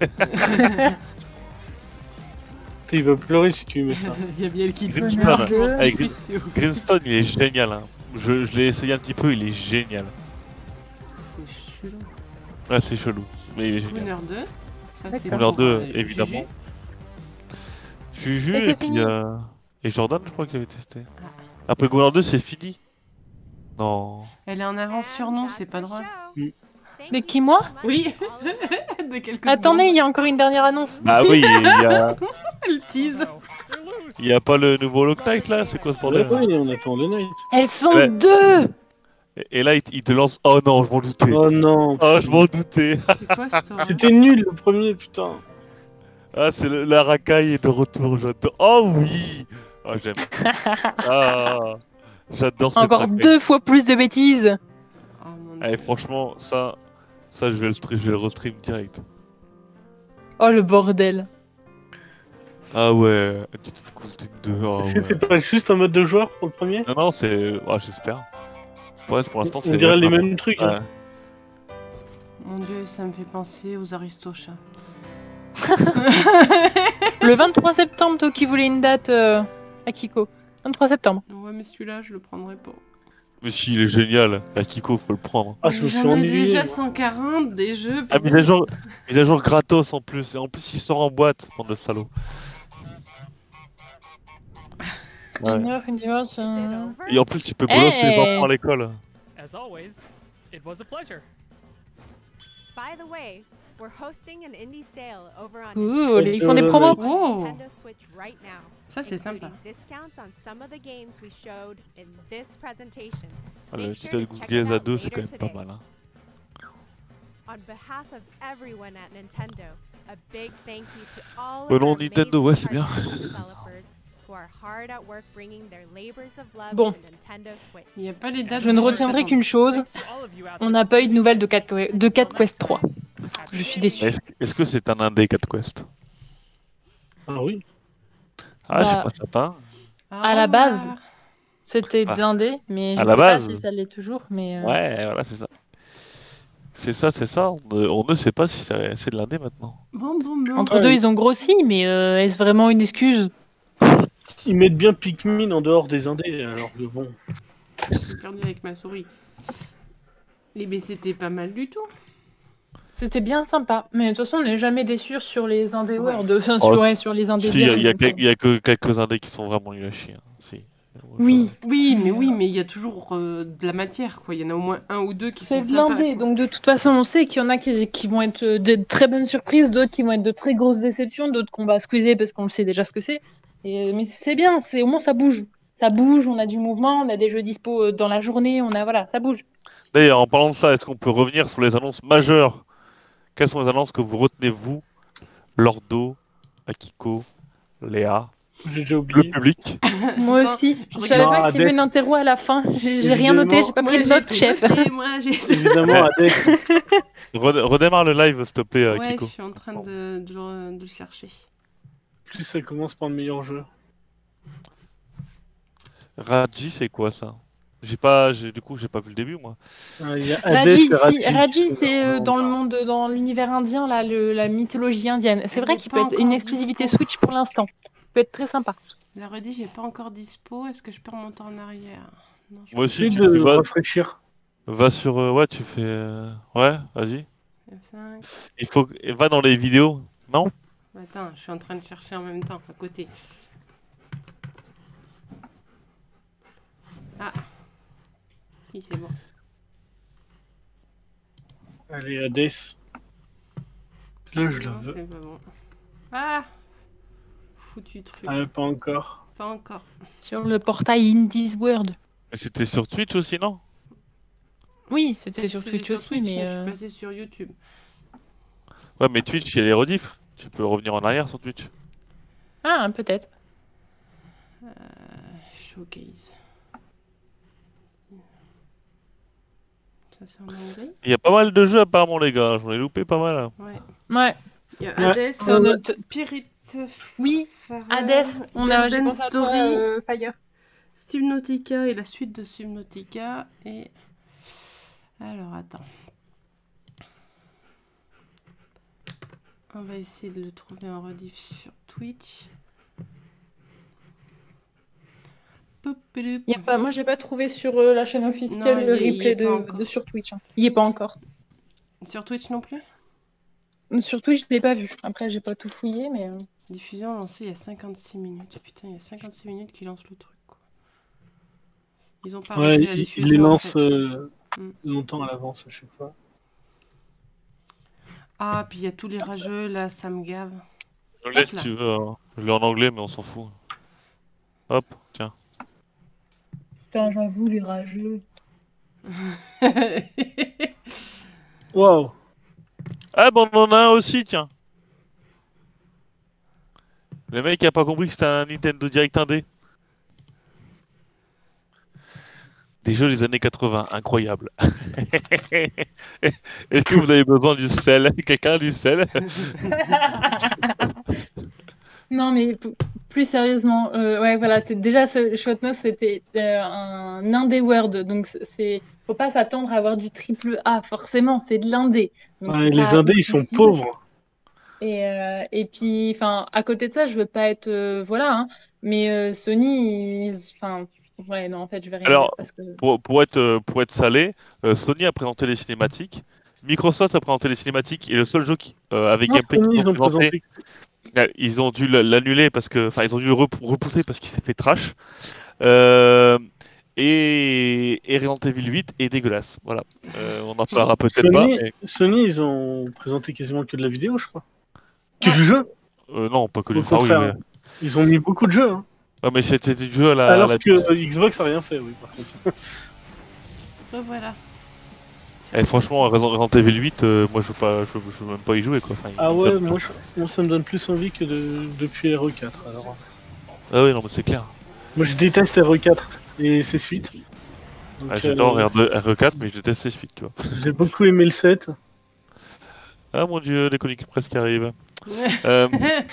Il va pleurer si tu mets ça. Il y a bien le kit Greenstone, avec Greenstone, il est génial. Hein. Je, je l'ai essayé un petit peu, il est génial. C'est chelou. Ouais, c'est chelou, mais il est génial. Winner deux. Ça, c'est Winner deux, euh, évidemment. Juju et, et puis euh... et Jordan, je crois qu'il avait testé. Après Winner deux, c'est fini. Non. Elle est en avance sur nous, c'est pas drôle. Mm. De qui, moi? Oui. De quelques Attendez, il y a encore une dernière annonce. Bah oui, il y a... Elle tease. Il y a pas le nouveau Lock Knight là, c'est quoi ce bordel? Ouais, on attend le Knight. Elles sont ouais. deux. Et, et là, il, il te lance... Oh non, je m'en doutais. Oh non. Oh, je m'en doutais. C'était nul le premier, putain. Ah, c'est le, la racaille est de retour, j'adore. Oh oui. Oh, j'aime. Ah, j'adore cette Encore racaille. deux fois plus de bêtises. Oh, allez, franchement, ça... Ça, je vais le, stream, je vais le restream direct. Oh, le bordel. Ah ouais, une petite course d'une deux. Oh, Est-ce ouais. que c'est pas juste un mode de joueur pour le premier? Non, non, c'est... Oh, j'espère. Ouais, pour l'instant, c'est... On dirait les mêmes trucs. Ouais. Hein. Mon dieu, ça me fait penser aux Aristochats. Le vingt-trois septembre, toi qui voulais une date euh, à Kiko. vingt-trois septembre. Ouais, mais celui-là, je le prendrai pas. Mais si, il est génial. À Kiko, faut le prendre. Ah, je me suis J'en ai ennuyé. déjà cent quarante des jeux. Ah, mise à jour, mise à jour gratos en plus. Et en plus, il sort en boîte, bande de salauds. Ouais. Et en plus, tu peux bolosser hey. les enfants à l'école. As always, it was a pleasure. By the way, we're hosting an indie sale over on Ouh, ils font des promos. Nintendo Switch right now. Ça c'est sympa. Discounts on some of the games we showed in this presentation. Ah, le titre de Google à deux, c'est quand même pas mal. Hein. On behalf of everyone at Nintendo, a big thank you to all Au of nom our de Nintendo, ouais, c'est bien. Bon, il n'y a pas les dates. Je ne retiendrai qu'une chose, on n'a pas eu de nouvelles de quatre de quatre Quest trois. Je suis déçu. Est-ce est-ce que c'est un indé quatre Quest? Ah oui. Ah, bah, je suis pas certain. À la base, c'était ah. d'indé, mais je à sais la pas base. si ça l'est toujours. Mais euh... Ouais, voilà, c'est ça. C'est ça, c'est ça. On ne, on ne sait pas si c'est de l'indé maintenant. Bon, bon, bon. Entre ouais. deux, ils ont grossi, mais euh, est-ce vraiment une excuse? Ils mettent bien Pikmin en dehors des indés, alors que bon. J'ai perdu avec ma souris. Mais, mais c'était pas mal du tout. C'était bien sympa, mais de toute façon, on n'est jamais déçu sur les indés ouais. World, enfin, sur, oh, ouais, sur les indés. Il si, y, y, y a que quelques indés qui sont vraiment nuls à chier. Hein. Si. Oui. Oui, mais oui, mais il y a toujours euh, de la matière, quoi. Il y en a au moins un ou deux qui sont sympas. C'est de l'indé, donc de toute façon, on sait qu'il y en a qui, qui vont être de très bonnes surprises, d'autres qui vont être de très grosses déceptions, d'autres qu'on va squeezer parce qu'on le sait déjà ce que c'est. Et, mais c'est bien, c'est au moins ça bouge. Ça bouge, on a du mouvement, on a des jeux dispo dans la journée, on a voilà, ça bouge. D'ailleurs, en parlant de ça, est-ce qu'on peut revenir sur les annonces majeures quelles sont les annonces que vous retenez, vous, Lordo, Akiko, Léa, J'ai déjà le oublié. public? Moi aussi. je Je savais regarde. pas qu'il y avait une interro à la fin. J'ai j'ai rien noté, j'ai pas pris de notes, chef. Moi, j'ai... Évidemment, Hades. Red- Redémarre le live, s'il te plaît, Ouais, Akiko. je suis en train de, de, le- de le chercher. Plus ça commence par le meilleur jeu. Raji, c'est quoi ça? J'ai pas, j'ai- du coup, j'ai pas vu le début, moi. Ah, il y a Hades Raji, et si, Raji. Raji, c'est euh, dans le monde, dans l'univers indien, là, le, la mythologie indienne. C'est Elle vrai est qu'il pas peut être une encore exclusivité dispo. Switch pour l'instant. Peut être très sympa. La rediff est pas encore dispo. Est-ce que je peux remonter en arrière? Non, je Moi pense aussi, Essaye tu, de tu vas, rafraîchir. va sur, euh, ouais, tu fais, euh, ouais, vas-y. pas. F cinq. Il faut, que- va dans les vidéos, non? Attends, je suis en train de chercher en même temps, à côté. Ah. Si, c'est bon. Allez, Hades. Là, je la Non, veux. c'est pas bon. Ah. Foutu truc. Ah, pas encore. Pas encore. Sur le portail Indies World. Mais c'était sur Twitch aussi, non? Oui, c'était sur C'était Twitch sur aussi, Twitch, mais. je suis euh, passée sur YouTube. Ouais, mais Twitch, il y a les rediffs. Tu peux revenir en arrière sur Twitch. Ah, peut-être. Euh, showcase. Ça, c'est en anglais? Il y a pas mal de jeux apparemment, les gars. J'en ai loupé pas mal. Hein. Ouais. Ouais. Il y a Ouais. Hades, Dans notre- Pirate. Oui, Pharaon, Hades, on a, j'ai Golden pensé à toi, Story, euh, Fire. Subnautica et la suite de Subnautica et... Alors, attends. On va essayer de le trouver en rediff sur Twitch. Poupoulou. Y a pas, moi, j'ai pas trouvé sur euh, la chaîne officielle Non, le il y est- il y replay est pas de, encore. de sur Twitch. Hein. Il y est pas encore. Sur Twitch non plus? Sur Twitch, je l'ai pas vu. Après, j'ai pas tout fouillé, mais. euh, Diffusion lancée il y a cinquante-six minutes. Putain, il y a cinquante-six minutes qu'ils lancent le truc, quoi. Ils ont pas Ouais, arrêté la il, diffusion, il les en lance fait. euh, Mm. longtemps à l'avance à chaque fois. Ah, puis il y a tous les rageux, là, ça me gave. Je le Hop laisse si là. tu veux. Hein. Je l'ai en anglais, mais on s'en fout. Hop, tiens. Putain, j'avoue, les rageux. Waouh! Ah, bah on en a un aussi, tiens. Le mec a pas compris que c'était un Nintendo Direct indé. Des jeux des années quatre-vingts, incroyable. Est-ce que vous avez besoin du sel? Quelqu'un a du sel? Non, mais p- plus sérieusement, euh, ouais, voilà, c'est déjà ce Shotnose, c'était euh, un indé Word, donc c'est- c'est, faut pas s'attendre à avoir du triple A, forcément, c'est de l'indé. Donc Ouais, c'est les pas indés, ils sont difficile. pauvres. Et, euh, et puis, enfin, à côté de ça, je veux pas être, euh, voilà, hein, mais euh, Sony, ils- enfin, ouais, non, en fait, je vais rien dire Alors, parce que. pour, pour être, euh, pour être salé, euh, Sony a présenté les cinématiques, Microsoft a présenté les cinématiques, et le seul jeu qui, euh, avec Non, gameplay Sony, qu'ils ils ont présenté. euh, ils ont dû l'annuler parce que, enfin, ils ont dû le rep- repousser parce qu'il s'est fait trash. Euh, et, et Resident Evil huit est dégueulasse. Voilà. Euh, on en parlera peut-être pas. Sony, mais- Sony, ils ont présenté quasiment que de la vidéo, je crois. Que du jeu. Euh, non, pas que Au du ah, oui, contraire. mais... Ils ont mis beaucoup de jeux. Hein. Ouais, mais c'était du jeu à la. Alors à la... que euh, Xbox a rien fait, oui, par contre. Revoilà. Eh, franchement, Resident Resident Evil huit, euh, moi je veux pas, je veux, je veux même pas y jouer quoi. Enfin, il- Ah il ouais, donne- moi, je- moi ça me donne plus envie que de... depuis R E quatre. Alors. Ah oui, non, mais c'est clair. Moi je déteste R E quatre et ses suites. Donc, Ah, J'adore euh, R deux, R E quatre, mais je déteste ses suites, tu vois. J'ai beaucoup aimé le sept. Ah mon dieu, les chroniques presse qui arrivent. euh...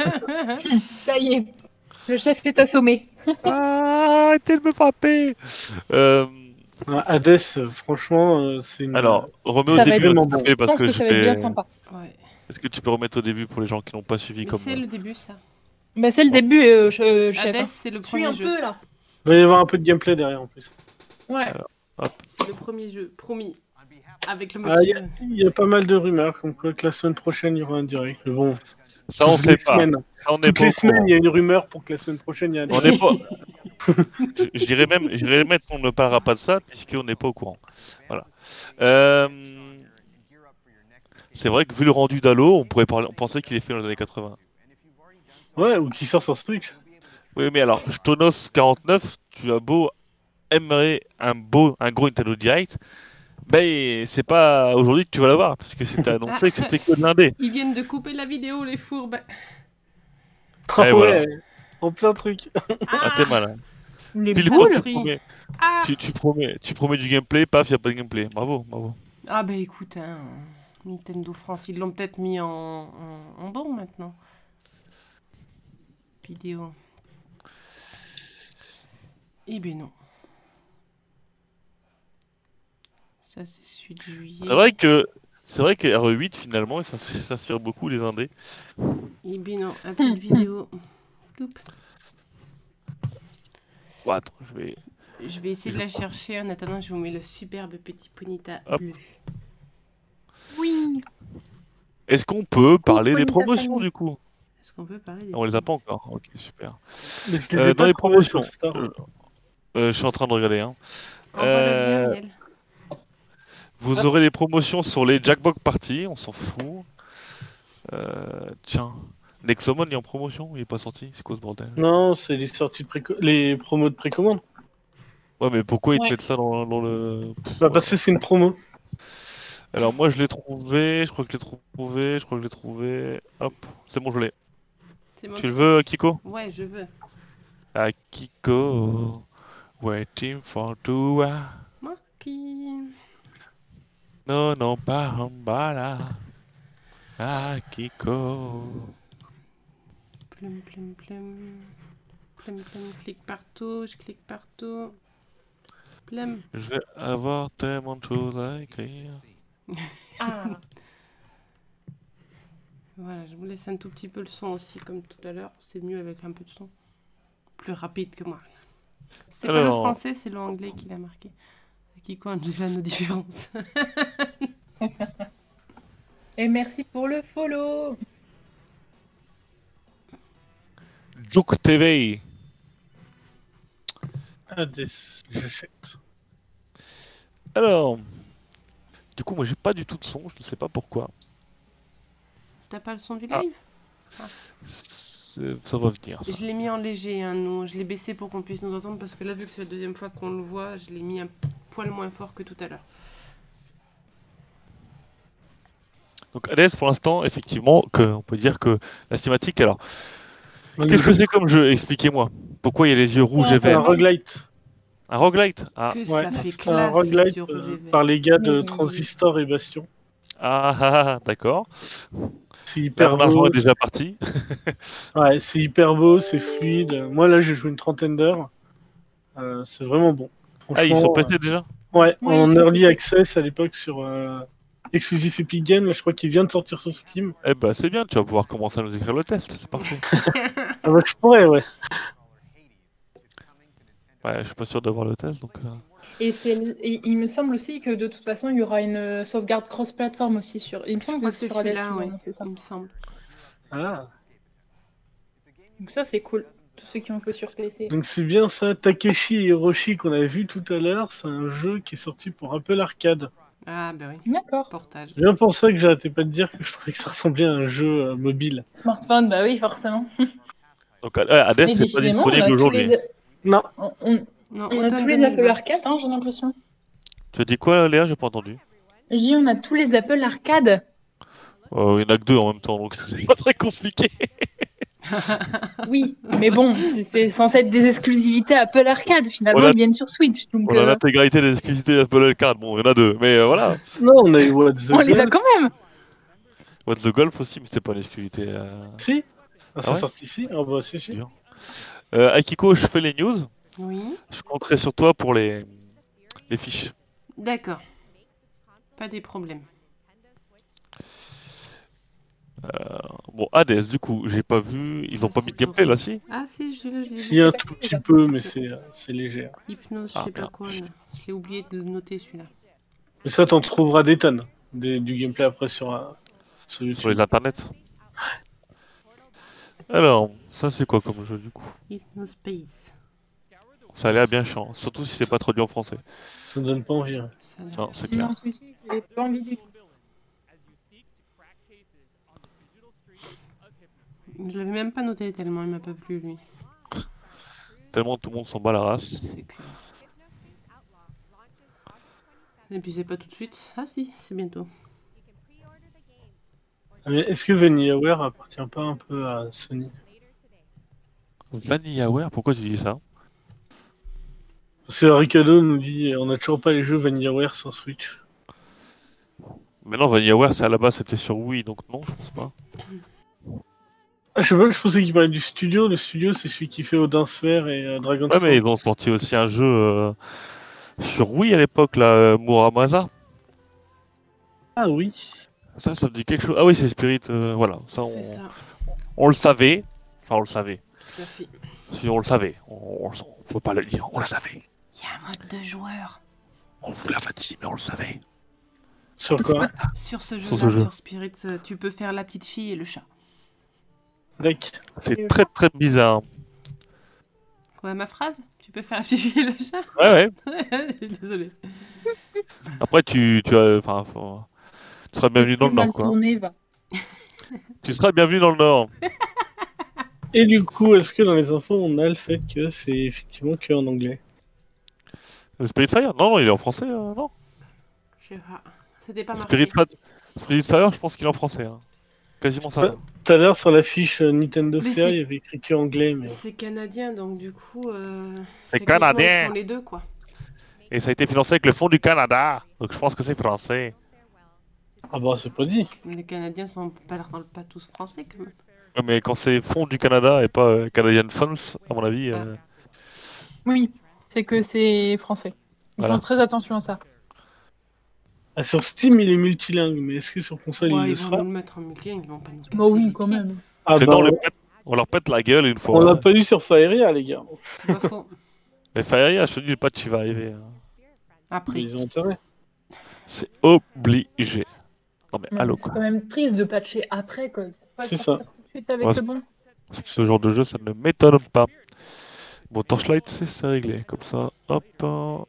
Ça y est, le chef est assommé. ah, arrêtez de me frapper. Euh... Ah, Hades, euh, franchement, euh, c'est une. Alors, remets Ça au va début, être- s'il te plaît, Je parce pense que, que ça va être bien j'étais- sympa. Ouais. Est-ce que tu peux remettre au début pour les gens qui n'ont pas suivi Mais comme c'est moi le début, ça. Bah, c'est le début, euh, che- chef. Hades, hein. c'est le Suis premier un jeu. peu là. Il va y avoir un peu de gameplay derrière en plus. Ouais. C'est le premier jeu, promis. Avec le Ah, Il y, monsieur. a- il y a pas mal de rumeurs, comme quoi que la semaine prochaine il y aura un direct. Mais bon, Ça, on toutes sait les pas. semaines, Ça, on n'est toutes pas les au courant. semaines il y a une rumeur pour que la semaine prochaine il y a un On direct. n'est pas. je, je dirais même, je dirais même qu'on ne parlera pas de ça puisqu'on n'est pas au courant. Voilà. Euh... C'est vrai que vu le rendu d'Halo, on pourrait parler, on pensait qu'il est fait dans les années quatre-vingts. Ouais, ou qui sort sur Switch. Oui, mais alors, Stonos quarante-neuf, tu as beau aimerais un beau, un gros Nintendo Direct, Ben, c'est pas aujourd'hui que tu vas l'avoir, parce que c'était annoncé que c'était que de l'indé. Ils viennent de couper la vidéo, les fourbes. Ah Et ouais, voilà. en plein truc. Ah, t'es malin. Les Pile boules. quand tu promets, Ah, tu, tu promets, tu promets du gameplay, paf, y a pas de gameplay. Bravo, bravo. ah bah écoute, hein, Nintendo France, ils l'ont peut-être mis en, en, en bon maintenant. Vidéo. Eh ben non. Ça c'est celui de juillet. C'est vrai que c'est vrai que R E huit finalement, ça s'inspire beaucoup les indés. Eh ben non, un peu de vidéo. Ploup. Bon, attends, je vais. Je vais essayer de la chercher. En attendant, je vous mets le superbe petit Ponyta Hop. bleu. Oui. Est-ce qu'on peut parler des Bonita promotions Family. du coup? Est-ce qu'on peut parler des On les a pas encore. Ok, super. Mais je les ai Euh, dans pas les trouvés promotions, sur Store. euh, euh, je suis en train de regarder. Hein. Envoie le lien, Euh, Miel. Vous Hop. aurez les promotions sur les Jackbox Party, on s'en fout. Euh, tiens, Nexomon il est en promotion, il est pas sorti, c'est quoi ce bordel? Non, c'est les sorties de préco... les promos de précommande. Ouais, mais pourquoi ils te Ouais. mettent ça dans, dans le... Pff, Bah ouais. parce que c'est une promo. Alors moi je l'ai trouvé, je crois que je l'ai trouvé, je crois que je l'ai trouvé. Hop, c'est bon, je l'ai. C'est bon. Tu le veux, Kiko? Ouais, je veux. Ah, Kiko, waiting for toi. Marquis. Non, non, pas en bas là. Ah, Kiko. Plum, plum, plum. Plum, plum, clique partout, je clique partout. Plum. Je vais avoir tellement de choses à écrire. Ah. Voilà, je vous laisse un tout petit peu le son aussi, comme tout à l'heure. C'est mieux avec un peu de son. Plus rapide que moi. C'est pas le Alors. français, c'est l'anglais qui l'a marqué. Kiko Angela, nos différences. Et merci pour le follow. Juke T V. Ah, des... j'achète. Alors, du coup, moi j'ai pas du tout de son, je ne sais pas pourquoi. T'as pas le son du Ah. live? C'est- Ça va venir. Ça. Je l'ai mis en léger, hein, nous. Je l'ai baissé pour qu'on puisse nous entendre parce que là, vu que c'est la deuxième fois qu'on le voit, je l'ai mis un poil moins fort que tout à l'heure. Donc Hades, pour l'instant, effectivement, que, on peut dire que la cinématique, alors, Donc, qu'est-ce que c'est comme jeu? Expliquez-moi. Pourquoi il y a les yeux rouges et C'est un verts? roguelite. Un roguelite? Ah, Que Ouais, ça fait c'est un classe, roguelite sur rouge et euh, vert. par les gars de Mais- Transistor et Bastion. ah, ah, ah, d'accord. C'est Là, hyper mon argent beau. est déjà parti. Ouais, c'est hyper beau, c'est fluide. Moi là, j'ai joué une trentaine d'heures. Euh, c'est vraiment bon. Ah, ils sont Franchement, pétés déjà? euh, ouais, Ouais, en ils sont early pétés. access à l'époque sur euh, Exclusive Epic Games. Là, je crois qu'il vient de sortir sur Steam. Eh ben, c'est bien, tu vas pouvoir commencer à nous écrire le test, c'est parfait. Ah bah, je pourrais, ouais. Ouais, je suis pas sûr d'avoir le test, donc... euh, Et, c'est, et il me semble aussi que de toute façon, il y aura une euh, sauvegarde cross-platform aussi sur. Il me Je semble crois que que c'est sur Hades celui-là, qu'ils ont ouais, annoncé ça. il me semble. Ah. Donc ça, c'est cool. Tous ceux qui ont joué sur P C. Donc c'est bien ça, Takeshi et Hiroshi qu'on avait vu tout à l'heure. C'est un jeu qui est sorti pour Apple Arcade. Ah, bah oui. D'accord. Portage. C'est bien pour ça que j'arrêtais pas de dire que je trouvais que ça ressemblait à un jeu euh, mobile. Smartphone, bah oui, forcément. Donc euh, Hades, Mais c'est pas décidément, on disponible a tous aujourd'hui. les, Non. on, on- Non, on a automne tous les deux mille Apple vingt. Arcade, hein, j'ai l'impression. Tu as dit quoi, Léa? J'ai pas entendu. Je dis, on a tous les Apple Arcade. Euh, il y en a que deux en même temps, donc c'est pas très compliqué. Oui, mais bon, c'est- c'est censé être des exclusivités Apple Arcade. Finalement, On a- ils viennent sur Switch. Donc, On a euh, l'intégralité des exclusivités d'Apple Arcade. Bon, il y en a deux, mais euh, voilà. Non, on a eu What the on les a Golf. quand même. What the Golf aussi, mais c'était pas une exclusivité. Euh... Si. Ah, Ah c'est ouais sorti ici. Ah bah si si. Bien. Euh, Akiko, je fais les news. Oui. Je compterai sur toi pour les, les fiches. D'accord. Pas des problèmes. Euh, bon, Hades, du coup, j'ai pas vu. Ils ont pas mis de gameplay là, si? Ah si, je l'ai je l'ai Si un vu. tout petit peu, mais c'est euh, c'est léger. Hypnose, je Ah, sais pas merde. quoi. là. Je l'ai oublié de le noter celui-là. Mais ça, t'en trouveras des tonnes. Des- du gameplay après sur, euh, sur YouTube. Sur les internets. Alors, ça c'est quoi comme jeu du coup? Hypnospace. Ça a l'air bien chiant, surtout si c'est pas traduit en français. Ça me donne pas envie. hein. Ça a l'air- Non, c'est clair. Non, celui-ci, j'ai pas envie du tout. Je l'avais même pas noté tellement il m'a pas plu lui. Tellement tout le monde s'en bat la race. C'est clair. Et puis c'est pas tout de suite. Ah si, c'est bientôt. Mais est-ce que VanillaWare appartient pas un peu à Sony? VanillaWare, pourquoi tu dis ça? Parce que Ricardo nous dit on a toujours pas les jeux VanillaWare sur Switch. Mais non, VanillaWare, c'est à la base c'était sur Wii, donc non, je pense pas. Ah, je sais pas, je pensais qu'il parlait du studio. Le studio, c'est celui qui fait Odin Sphere et euh, Dragon Ouais, mais ils ont sorti aussi un jeu euh, sur Wii à l'époque, là, euh, Muramasa. Ah oui. Ça, ça me dit quelque chose. Ah oui, c'est Spirit, euh, voilà. Ça, on... ça. on le savait. Enfin, on le savait. Tout à fait. Si on le savait, on, on, on peut pas le dire, on le savait. Il y a un mode de joueur. On vous l'a pas dit, mais on le savait. Sur quoi? Sur ce Sur jeu-là, ce jeu. sur Spirit, euh, tu peux faire la petite fille et le chat. C'est très très bizarre. Quoi, ma phrase? Tu peux faire la petite fille et le chat? Ouais, ouais. Je suis désolée. Après, tu, tu as, enfin, faut- tu seras bienvenu dans le Mal Nord, quoi. tourné, va. Tu seras bienvenu dans le Nord. Et du coup, est-ce que dans les infos, on a le fait que c'est effectivement que en anglais? Le Spirit Fire? Non, non, il est en français, euh, non. Je sais pas. C'était pas marqué. Spirit, Fa- Spirit Fire, je pense qu'il est en français. Hein. Quasiment ça. Ouais, tout à l'heure, sur la fiche euh, Nintendo Mais C A, c'est- il y avait écrit que anglais. Mais... C'est canadien, donc du coup. Euh, C'est techniquement, canadien. Ils font les deux, quoi. Et ça a été financé avec le Fonds du Canada. Donc je pense que c'est français. Ah bah, c'est pas dit. Les Canadiens sont pas, pas tous français, quand même. Ouais, mais quand c'est Fonds du Canada et pas euh, Canadian Funds, à mon avis. euh, Oui, c'est que c'est français. Ils Voilà. font très attention à ça. Ah, sur Steam, il est multilingue, mais est-ce que sur console, Ouais, il ils le vont sera? nous le mettre en multilingue, ils vont pas nous casser Bah oui, les quand pieds. même. Ah c'est bah, dans le on- pète- on leur pète la gueule une fois. On l'a hein. pas eu sur Fireria, les gars. C'est pas faux. Mais Fireria, je te dis, le patch il va arriver. hein. Après. Ils ont intérêt. C'est obligé. Non mais Ouais, allô mais c'est quoi. quand même triste de patcher après, quoi. Pas C'est sortir ça. tout de suite avec Ouais, le bon. Ce genre de jeu, ça ne m'étonne pas. Bon, Torchlight, c'est c'est réglé. Comme ça, hop. hein.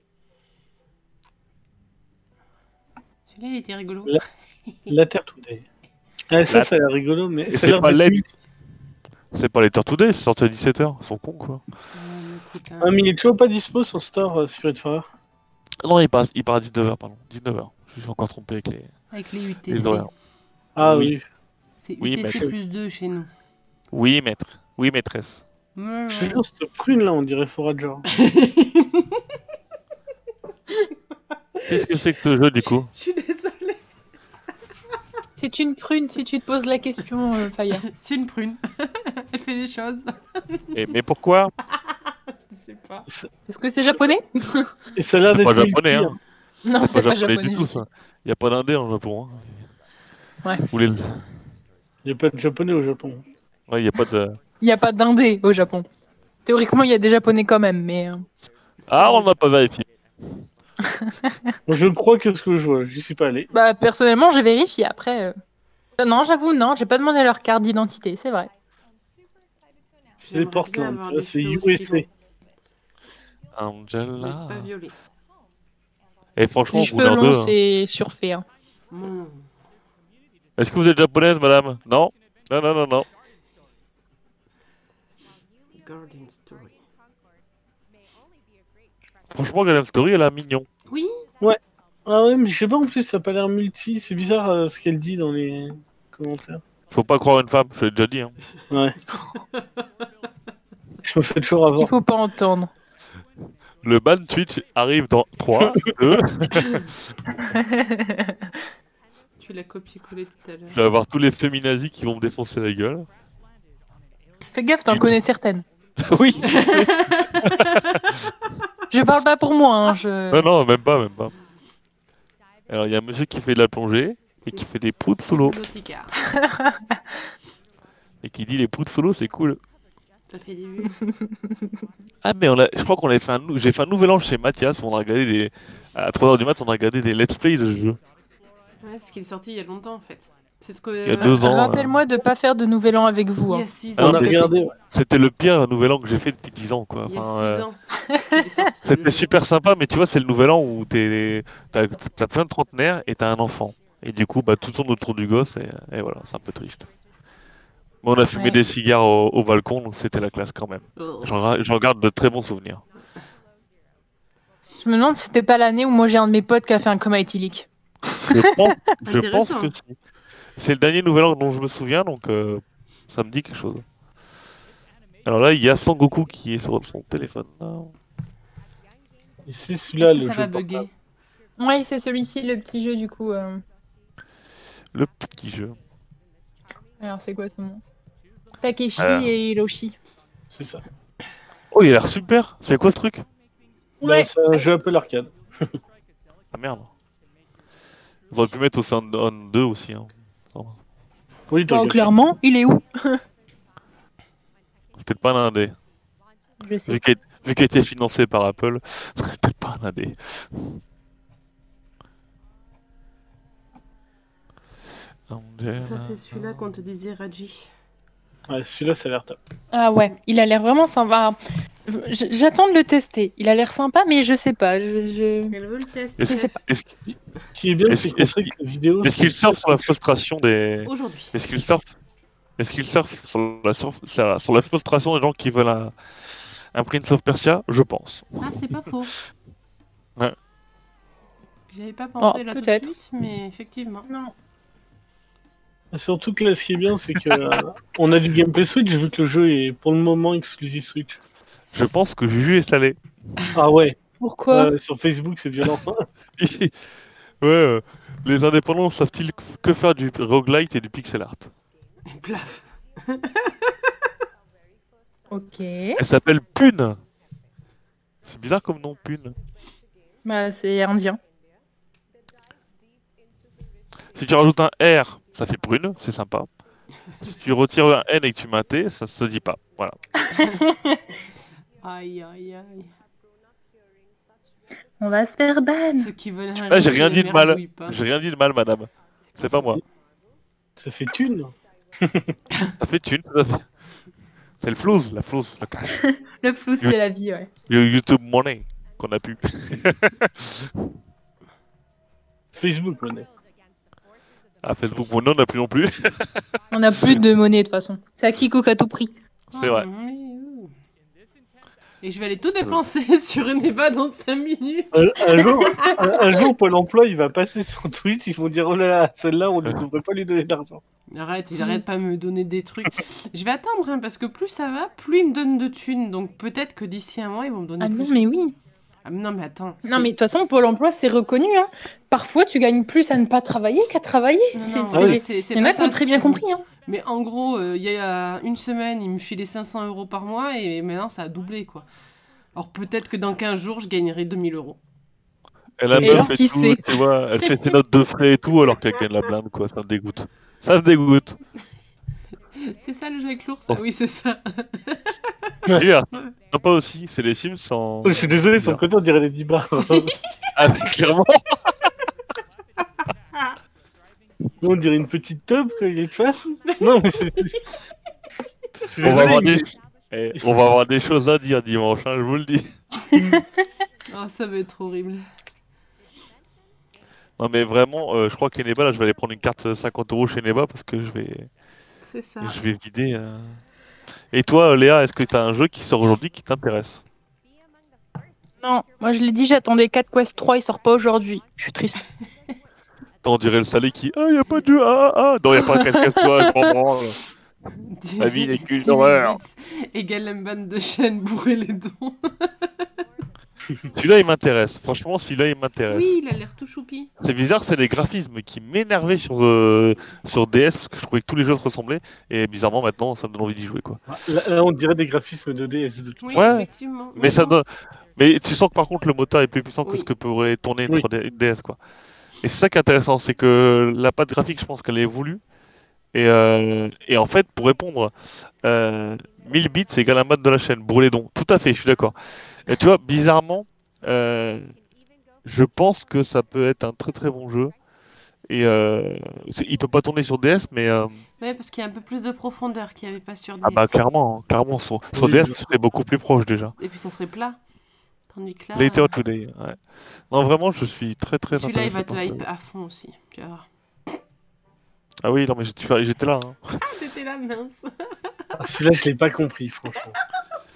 Celui-là, il était rigolo. La, la Terre Today. Ah, ça, La- ça a l'air rigolo, mais Et ça a c'est l'air pas d'être l'aide. multi- C'est pas les Turtle Today, c'est sorti à dix-sept heures. Ils sont cons quoi. Euh, écoute, hein. Ah, mais il est toujours pas dispo sur le store euh, Spiritfarer. Non, il part, il part à dix-neuf heures, pardon. dix-neuf heures. Je suis encore trompé avec les, Avec les U T les C. horaires. Ah Oui. oui. C'est Oui, U T C mais- plus deux chez nous. Oui, maître. Oui, maîtresse. Ouais, Je te ouais. jure, cette prune là, on dirait Forager. Qu'est-ce que c'est que ce jeu du coup? Je suis désolée. C'est une prune si tu te poses la question, euh, Faya. C'est une prune. Elle fait des choses. Et, Mais pourquoi? Je sais pas. Est-ce que c'est japonais? Et ça a l'air C'est d'être pas multi, japonais, hein. Non, C'est c'est pas pas japonais japonais. du tout je sais. ça. Il y a pas d'indé en Japon. Hein. Ouais. Vous voulez le- Il n'y a pas de japonais au Japon. Ouais, il y a pas de. Il n'y a pas d'indé au Japon. Théoriquement, il y a des japonais quand même, mais. euh, Ah, on n'a pas vérifié. Moi, je crois que ce que je vois, j'y suis pas allé. Bah, personnellement, j'ai vérifié après. euh. Euh, Non, j'avoue, non, j'ai pas demandé leur carte d'identité, c'est vrai. C'est J'aimerais bien Portland, avoir tu vois, des c'est cheveux U aussi S A. longs, Angela. mais pas violets. Et franchement, Les vous cheveux l'en longs, deux. hein. c'est surfait. Hein. Non, non. Est-ce que vous êtes japonaise, madame? Non. Non, non, non, non. Garden Story. Franchement, Golden Story, elle a mignon. Oui. Ah ouais, mais je sais pas, en plus, ça a pas l'air multi. C'est bizarre euh, ce qu'elle dit dans les commentaires. Faut pas croire une femme, je l'ai déjà dit. Hein. Ouais. Je me fais toujours Ce qu'il avoir. faut pas entendre. Le ban Twitch arrive dans trois, deux. Tu l'as copié-collé tout à l'heure. Je vais avoir tous les féminazis qui vont me défoncer la gueule. Fais gaffe, t'en Tu- connais certaines. Oui. Je parle pas pour moi, hein, je... Non, non, même pas, même pas. Alors, il y a un monsieur qui fait de la plongée et qui fait des proutes solo. Nautica. Et qui dit les proutes solo, c'est cool. Ça fait des vues. Ah, mais on a... je crois qu'on avait fait un... nou- j'ai fait un nouvel an chez Mathias. On a regardé des. À trois heures du mat, on a regardé des let's play de ce jeu. Ouais, parce qu'il est sorti il y a longtemps en fait. C'est ce que. Il y a deux ans. Rappelle-moi de pas faire de nouvel an avec vous. Il y Hein. a six Ah, ans. On a mais regardé, ouais. C'était le pire nouvel an que j'ai fait depuis dix ans, quoi. Il y a Enfin, six euh, ans. qu'il est sorti, le C'était jeu. super sympa, mais tu vois, c'est le nouvel an où t'es, t'as, t'as plein de trentenaires et t'as un enfant. Et du coup, bah, tout tourne autour du gosse et, et voilà, c'est un peu triste. Mais on a fumé Ouais. des cigares au, au balcon, donc c'était la classe quand même. Oh. J'en, ra- j'en garde de très bons souvenirs. Je me demande si c'était pas l'année où moi j'ai un de mes potes qui a fait un coma éthylique. Je pense, je pense Intéressant. que si. C'est le dernier nouvel an dont je me souviens, donc euh, ça me dit quelque chose. Alors là, il y a Sangoku qui est sur son téléphone. Là. Et c'est celui-là Est-ce que le ça jeu va portable. bugger? Ouais, c'est celui-ci, le petit jeu du coup. euh. Le petit jeu. Alors c'est quoi son nom? Takeshi Euh. et Hiroshi. C'est ça. Oh, il a l'air super. C'est quoi ce truc? Bah, c'est un jeu un peu l'arcade. Ah merde. Ils auraient pu mettre au Sound On deux aussi. Hein. Oui, Bah, clairement, il est où? C'était pas un indé. Je sais. Vu qu'il a, vu qu'il a été financé par Apple, c'était pas un indé. Ça, c'est celui-là qu'on te disait, Raji. Ouais, celui-là, ça a l'air top. Ah ouais, il a l'air vraiment sympa. J- J'attends de le tester. Il a l'air sympa, mais je sais pas. Je, je... Elle veut le tester. Est-ce sais pas. est-ce- Ce qui est bien, est-ce- c'est qu'on est-ce sait qu'il- que la vidéo. est-ce qu'il surfe sur la frustration des. Aujourd'hui. Est-ce qu'il surfe Est-ce qu'il surfe sur la, surf- sur la- sur la frustration des gens qui veulent un, un Prince of Persia? Je pense. Ah, c'est pas faux. Ouais. J'avais pas pensé Oh, là tout de peut-être. suite, mais effectivement. Non. Surtout que là, ce qui est bien, c'est que euh, on a du gameplay Switch, vu que le jeu est pour le moment exclusif Switch. Je pense que Juju est salé. Ah ouais. Pourquoi? Euh, Sur Facebook, c'est violent. ouais, euh, les indépendants savent-ils que faire du roguelite et du pixel art? Plaf. Ok. Elle s'appelle Pune. C'est bizarre comme nom, Pune. Bah, c'est indien. Si tu rajoutes un R, ça fait prune, c'est sympa. Si tu retires un N et que tu mets un T, ça se dit pas. Voilà. Aïe, aïe, aïe. On va se faire ban. Ceux qui veulent un Là, j'ai riz, rien ne dit de mal. merdouillent pas. J'ai rien dit de mal, madame. C'est pas moi. Ça fait thune. Ça fait thune, tout à fait. C'est le flouze, la flouze, le cash. Le flou, c'est la vie, ouais. Le YouTube Money qu'on a pu. Facebook, Money. Ah, Facebook Money, on n'a plus non plus. On n'a plus de monnaie de toute façon. C'est à quiconque à tout prix. C'est vrai. Ah, oui, oui. Et je vais aller tout dépenser sur une Eva dans cinq minutes. Un, un jour, un, un jour, Pôle emploi, il va passer sur Twitch, ils vont dire oh là là, celle-là, on ne devrait pas lui donner d'argent. Arrête, il arrête pas de me donner des trucs. Je vais attendre, hein, parce que plus ça va, plus il me donne de thunes. Donc peut-être que d'ici un mois, ils vont me donner Ah plus. non, que mais ça. oui. Ah, non, mais attends. Non, mais de toute façon, Pôle emploi, c'est reconnu. Hein. Parfois, tu gagnes plus à ne pas travailler qu'à travailler. Non, C'est- non, c'est- ah oui. c'est- c'est Il y en pas a qui ont ça, très bien c'est- compris. Hein. Mais en gros, euh, il y a une semaine, il me filait cinq cents euros par mois et maintenant, ça a doublé, quoi. Alors peut-être que dans quinze jours, je gagnerai deux mille euros. Elle a Et meuf alors, fait qui tout, sait tu vois, elle fait ses notes de frais et tout alors qu'elle gagne la blinde, quoi. Ça me dégoûte. Ça me dégoûte. C'est ça le jeu avec l'ours? Ah oui, c'est ça. Regarde, non pas aussi, c'est les Sims sans. Oh, je suis désolé, son côté, on dirait des dix bars. Ah, mais clairement. Nous, on dirait une petite tub quand il est de face. Non, mais c'est. Je suis On va, désolé, avoir mais- des... eh, on va avoir des choses à dire dimanche, hein, je vous le dis. Oh, ça va être horrible. Non mais vraiment, euh, je crois qu'Eneba, là, je vais aller prendre une carte cinquante euros chez Eneba parce que je vais, C'est ça. je vais vider. euh. Et toi, Léa, est-ce que tu as un jeu qui sort aujourd'hui qui t'intéresse? Non, moi je l'ai dit, j'attendais quatre Quest trois, il sort pas aujourd'hui. Je suis triste. On dirait le salé qui. Ah, y a pas de jeu, ah, ah. Non, y a pas de casse toi, je m'en branle. La vie n'est qu'une horreur. Égale une bande de chaînes bourrées les dons. Celui-là, il m'intéresse. Franchement, celui-là, il m'intéresse. Oui, il a l'air tout choupi. C'est bizarre, c'est les graphismes qui m'énervaient sur, euh, sur D S parce que je trouvais que tous les jeux se ressemblaient. Et bizarrement, maintenant, ça me donne envie d'y jouer, quoi. Là, là, on dirait des graphismes de D S de tout. Oui, Ouais, effectivement. mais ça donne. Mais tu sens que par contre, le moteur est plus puissant que Oui. ce que pourrait tourner une, Oui. trois D une D S, quoi. Et c'est ça qui est intéressant, c'est que la patte graphique, je pense qu'elle est voulue. Et, euh, et en fait, pour répondre, euh, mille bits c'est égal à un mode de la chaîne, brûler donc. Tout à fait, je suis d'accord. Et tu vois, bizarrement, euh, je pense que ça peut être un très très bon jeu. Et euh, c'est- il peut pas tourner sur D S, mais euh, Ouais, parce qu'il y a un peu plus de profondeur qu'il n'y avait pas sur D S. ah bah clairement, hein, clairement, sur, sur Oui, D S, bien ce serait beaucoup plus proche déjà. Et puis ça serait plat. Tandis que là, Later euh, today, ouais. Non, vraiment, je suis très très celui-là, il intéressé va te par ce hype jeu. à fond aussi. Tu vas voir. Ah oui, non mais j'étais j'étais là. Hein. Ah, t'étais là, mince. Ah, celui-là, je l'ai pas compris, franchement.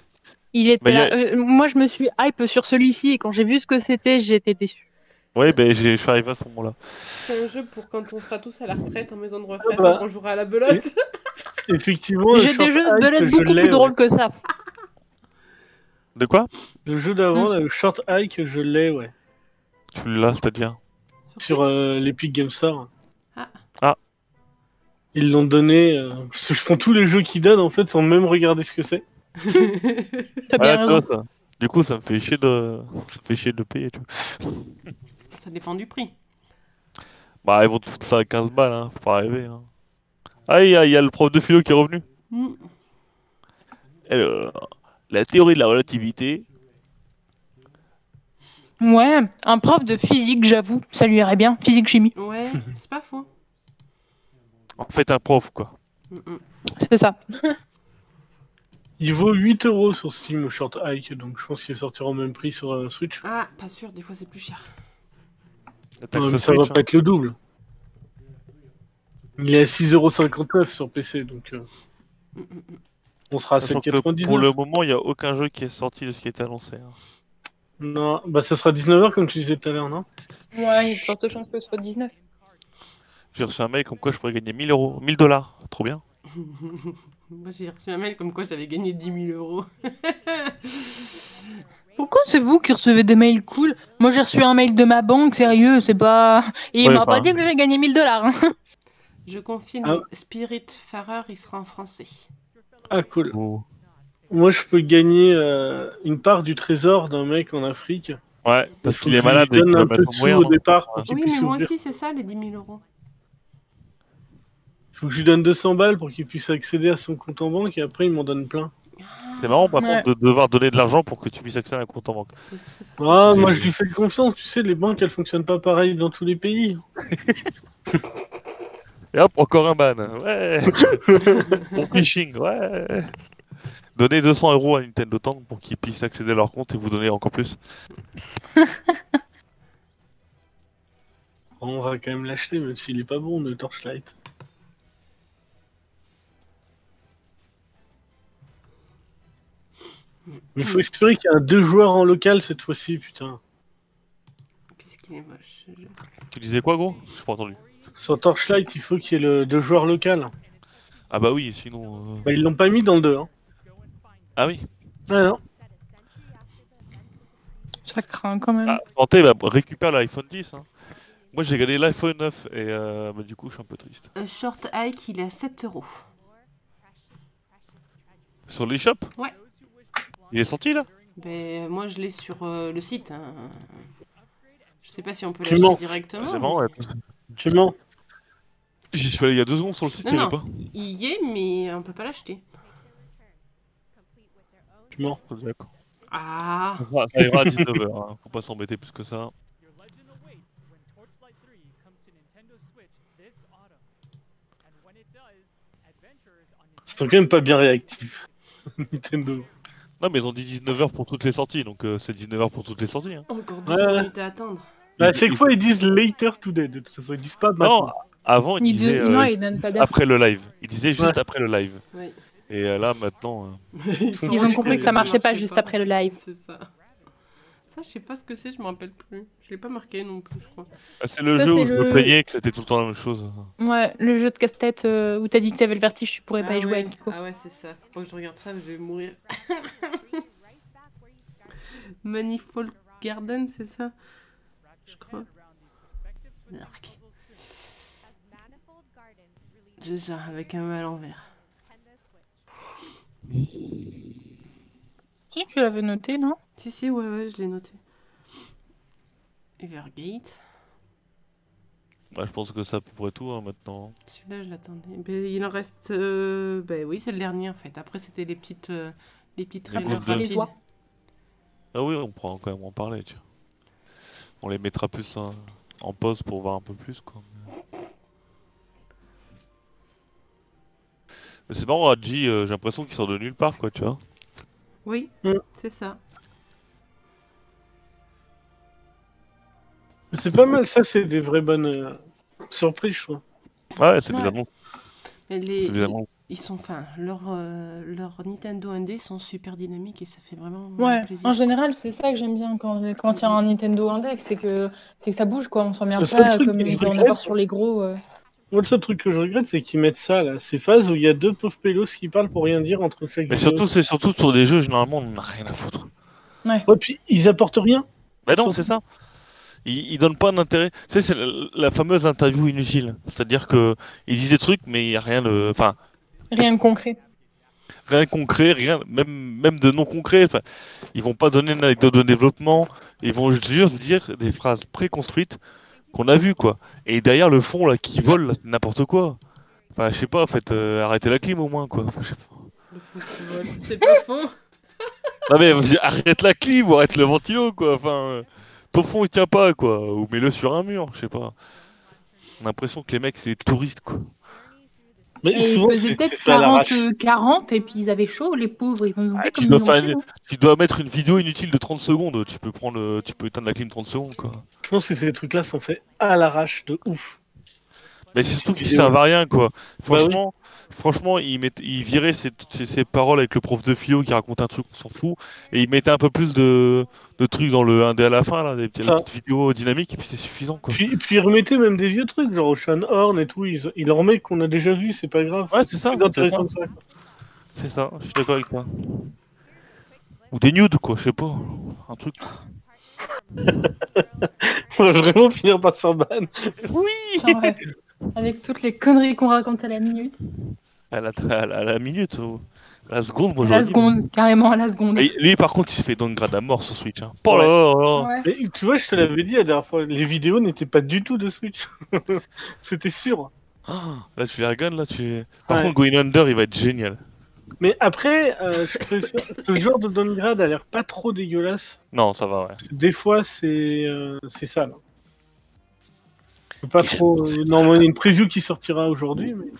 Il était Bah, y a- là. Euh, moi, je me suis hype sur celui-ci et quand j'ai vu ce que c'était, j'ai été déçu. Ouais, ben j'ai- je suis arrivé à ce moment-là. C'est un jeu pour quand on sera tous à la retraite en maison de Ah retraite bah, et qu'on jouera à la belote. Effectivement, le J'ai short des jeux de hike, belote je beaucoup l'ai, plus drôles ouais. que ça. De quoi? Le jeu d'avant, Hmm. là, le short hike, je l'ai, ouais. Tu l'as, c'est-à-dire? Sur euh, l'Epic Game Store. Ah. Ah. Ils l'ont donné. Euh, parce que je prends tous les jeux qu'ils donnent en fait sans même regarder ce que c'est. T'as bien Ouais, raison. tu vois, ça. Du coup, ça me fait chier de, ça me fait chier de le payer, tu vois. Ça dépend du prix. Bah, ils vont te foutre ça à quinze balles, hein. Faut pas rêver, hein. Ah, il y, a- il y a le prof de philo qui est revenu. Mm. Alors, la théorie de la relativité. Ouais, un prof de physique, j'avoue, ça lui irait bien. Physique-chimie. Ouais, c'est pas faux. En fait, un prof, quoi. Mm, mm. C'est ça. Il vaut huit euros sur Steam le short hike, donc je pense qu'il sortira au même prix sur euh, Switch. Ah, pas sûr, des fois c'est plus cher. Attaque Ouais, mais sur ça va Switch, pas hein. être le double. Il est à six euros cinquante-neuf sur P C, donc euh, Mm, mm, mm. on sera à Sachant sept que euros quatre-vingt-dix-neuf. pour le moment, il n'y a aucun jeu qui est sorti de ce qui était annoncé, hein. Non, bah ça sera dix-neuf heures comme tu disais tout à l'heure, non? Ouais, il y a de fortes chances que ce soit dix-neuf. J'ai reçu un mail comme quoi je pourrais gagner mille euros, mille dollars. Trop bien. Moi j'ai reçu un mail comme quoi j'avais gagné dix mille euros. Pourquoi c'est vous qui recevez des mails cool? Moi j'ai reçu un mail de ma banque, sérieux, c'est pas... Et il Ouais, m'a pas enfin. dit que j'ai gagné mille dollars. Hein. Je confirme, Ah. Spirit Farer, il sera en français. Ah cool. Oh. Moi je peux gagner euh, une part du trésor d'un mec en Afrique. Ouais, parce Il faut qu'il est que je lui malade et donne qu'il va un peu mettre de en sous mourir. au donc- départ pour qu'il Oui, puisse mais moi ouvrir. aussi c'est ça les dix mille euros. Il faut que je lui donne deux cents balles pour qu'il puisse accéder à son compte en banque et après il m'en donne plein. C'est marrant par Ouais. contre de devoir donner de l'argent pour que tu puisses accéder à un compte en banque. C'est- c'est- c'est- Ah, C'est- moi je lui fais confiance, tu sais, les banques elles fonctionnent pas pareil dans tous les pays. Et hop, encore un ban. Ouais. Bon phishing, ouais. Donnez deux cents euros à Nintendo Tank pour qu'ils puissent accéder à leur compte et vous donner encore plus. On va quand même l'acheter même s'il est pas bon le Torchlight. Mais faut espérer qu'il y a un deux joueurs en local cette fois-ci, putain. Qu'est-ce qu'il est moche ce jeu. Tu disais quoi, gros? Je pas entendu. Sur Torchlight, il faut qu'il y ait le deux joueurs local. Ah bah oui, sinon. euh, Bah ils l'ont pas mis dans le deux, hein. Ah oui. Ah non. Ça craint quand même. Ah, Santé, bah, récupère l'iPhone dix. Hein. Moi j'ai gagné l'iPhone neuf et euh, bah, du coup je suis un peu triste. Un short hike, il est à sept euros. Sur l'eShop? Ouais. Il est sorti là? Ben, moi je l'ai sur euh, le site. Hein. Je sais pas si on peut Tu l'acheter mens. directement. C'est marrant, ouais. Tu mens. J'y suis allé il y a deux secondes sur le site, Non, il y non, avait pas. il y est, mais on peut pas l'acheter. Tu mens. D'accord. Ah, Ça ça ira à dix-neuf heures, hein. Faut pas s'embêter plus que ça. Your legend awaits when Torchlight three comes to Nintendo Switch this autumn. And when it does, adventurers on Ils sont quand même pas bien réactifs. Nintendo. Non mais ils ont dit dix-neuf heures pour toutes les sorties, donc euh, c'est dix-neuf heures pour toutes les sorties. Hein. encore douze Ouais. minutes à attendre. À Ils- chaque ils- fois ils disent later today, de toute façon ils disent pas Non, maintenant. avant ils Ils disaient disent- euh, Non, ils donnent pas d'infos. après le live. Ils disaient juste Ouais. après le live. Oui. Et euh, là maintenant... euh, Ils, sont Ils ont compris que ça marchait pas juste après le live. C'est ça. Ça, je sais pas ce que c'est, je me rappelle plus. Je l'ai pas marqué non plus, je crois. ah, c'est le Ça, jeu c'est où je le- me plaignais que c'était tout le temps la même chose. Ouais, le jeu de casse-tête euh, où t'as dit que t'avais le vertige, tu pourrais pas Ah y jouer ouais. avec Nico. Ah ouais, c'est ça. Faut pas que je regarde ça, je vais mourir. Manifold Garden, c'est ça? Je crois. Arc. Déjà, avec un E à l'envers. Si, tu l'avais noté, non? Si, si, ouais, ouais, je l'ai noté. Evergate. Bah, je pense que c'est à peu près tout hein, maintenant. Celui-là, je l'attendais. Ben, il en reste. Euh... Ben oui, c'est le dernier en fait. Après, c'était les petites, euh, les petites La trailers goutte d'eau. Les rapides. oies. Ah oui, on pourra quand même en parler. Tu vois. On les mettra plus hein, en pause pour voir un peu plus. Quoi. Mais c'est marrant, Hadji, euh, j'ai l'impression qu'il sort de nulle part, quoi, tu vois. Oui, Mm. c'est ça. Mais c'est pas mal, ça c'est des vraies bonnes euh, surprises je trouve. Ouais, c'est Ouais. des annonces. Mais les, C'est des annonces. ils sont, enfin, leurs euh, leur Nintendo indé sont super dynamiques et ça fait vraiment Ouais, plaisir. en général, c'est ça que j'aime bien quand quand il y a un Nintendo Index, c'est que c'est que ça bouge quoi, on s'emmerde Le seul pas truc comme que je il peut en regrette, avoir sur les gros. euh. moi, le seul truc que je regrette, c'est qu'ils mettent ça, là. Ces phases où il y a deux pauvres pélos qui parlent pour rien dire entre chaque Mais vidéo. surtout, c'est surtout sur des jeux, généralement, on n'a rien à foutre. Ouais. Ouais, puis ils apportent rien. Bah non, Surtout- c'est ça. Ils, ils donnent pas d'intérêt. Tu sais, c'est la, la fameuse interview inutile. C'est-à-dire que ils disent des trucs, mais il y a rien de, enfin, Rien de concret. rien de concret, rien, même même de non concret. Enfin, ils vont pas donner une anecdote de développement. Ils vont juste dire des phrases préconstruites qu'on a vues, quoi. Et derrière le fond là qui vole, là, c'est n'importe quoi. Enfin, je sais pas. En fait, euh, arrêtez la clim au moins, quoi. Enfin, je sais pas. Le fond qui vole, c'est pas faux. Non mais arrête la clim ou arrête le ventilo, quoi. Enfin, euh, ton fond il tient pas, quoi. Ou mets-le sur un mur, je sais pas. On a l'impression que les mecs c'est des touristes, quoi. Mais Et ils souvent, faisaient c'est peut-être c'est fait à l'arrache. quarante, quarante et puis ils avaient chaud, les pauvres, ils vont Ah, oublier tu, comme dois ils l'ont faire fait, une- hein. tu dois mettre une vidéo inutile de trente secondes. Tu peux prendre, le- tu peux éteindre la clim trente secondes, quoi. Je pense que ces trucs-là sont faits à l'arrache de ouf. Mais c'est surtout qu'ils vidéo. servent à rien, quoi. Bah oui. Franchement, franchement, ils, mettent, ils viraient ces, ces, ces paroles avec le prof de philo qui raconte un truc, on s'en fout, et ils mettaient un peu plus de, de trucs dans le un D à la fin, là, des petites, Ça. des petites vidéos dynamiques, et puis c'est suffisant, quoi. Puis, puis ils remettaient même des vieux trucs, genre Ocean Horn et tout. Ils, ils en remettent qu'on a déjà vu, c'est pas grave. Ouais, c'est ça. plus c'est intéressant ça. que ça. C'est ça, je suis d'accord avec toi. Ou des nudes, quoi, je sais pas. Un truc. On va vraiment finir par se faire ban. Oui. Genre, ouais. Avec toutes les conneries qu'on raconte à la minute. À la, à la, à la minute, ou à la seconde, moi À j'aurais la dit, seconde, carrément à la seconde. mais- Et lui, par contre, il se fait downgrade à mort sur Switch. Hein. Oh là là là. Ouais. Mais tu vois, je te l'avais dit la dernière fois, les vidéos n'étaient pas du tout de Switch. C'était sûr. Ah, là, tu les regardes, là, tu. Par Ouais. contre, Going Under, il va être génial. Mais après, euh, je préfère... ce genre de downgrade a l'air pas trop dégueulasse. Non, ça va, ouais. Des fois, c'est euh, c'est ça, là. C'est pas trop... euh, Normalement, il y a une preview qui sortira aujourd'hui, mais...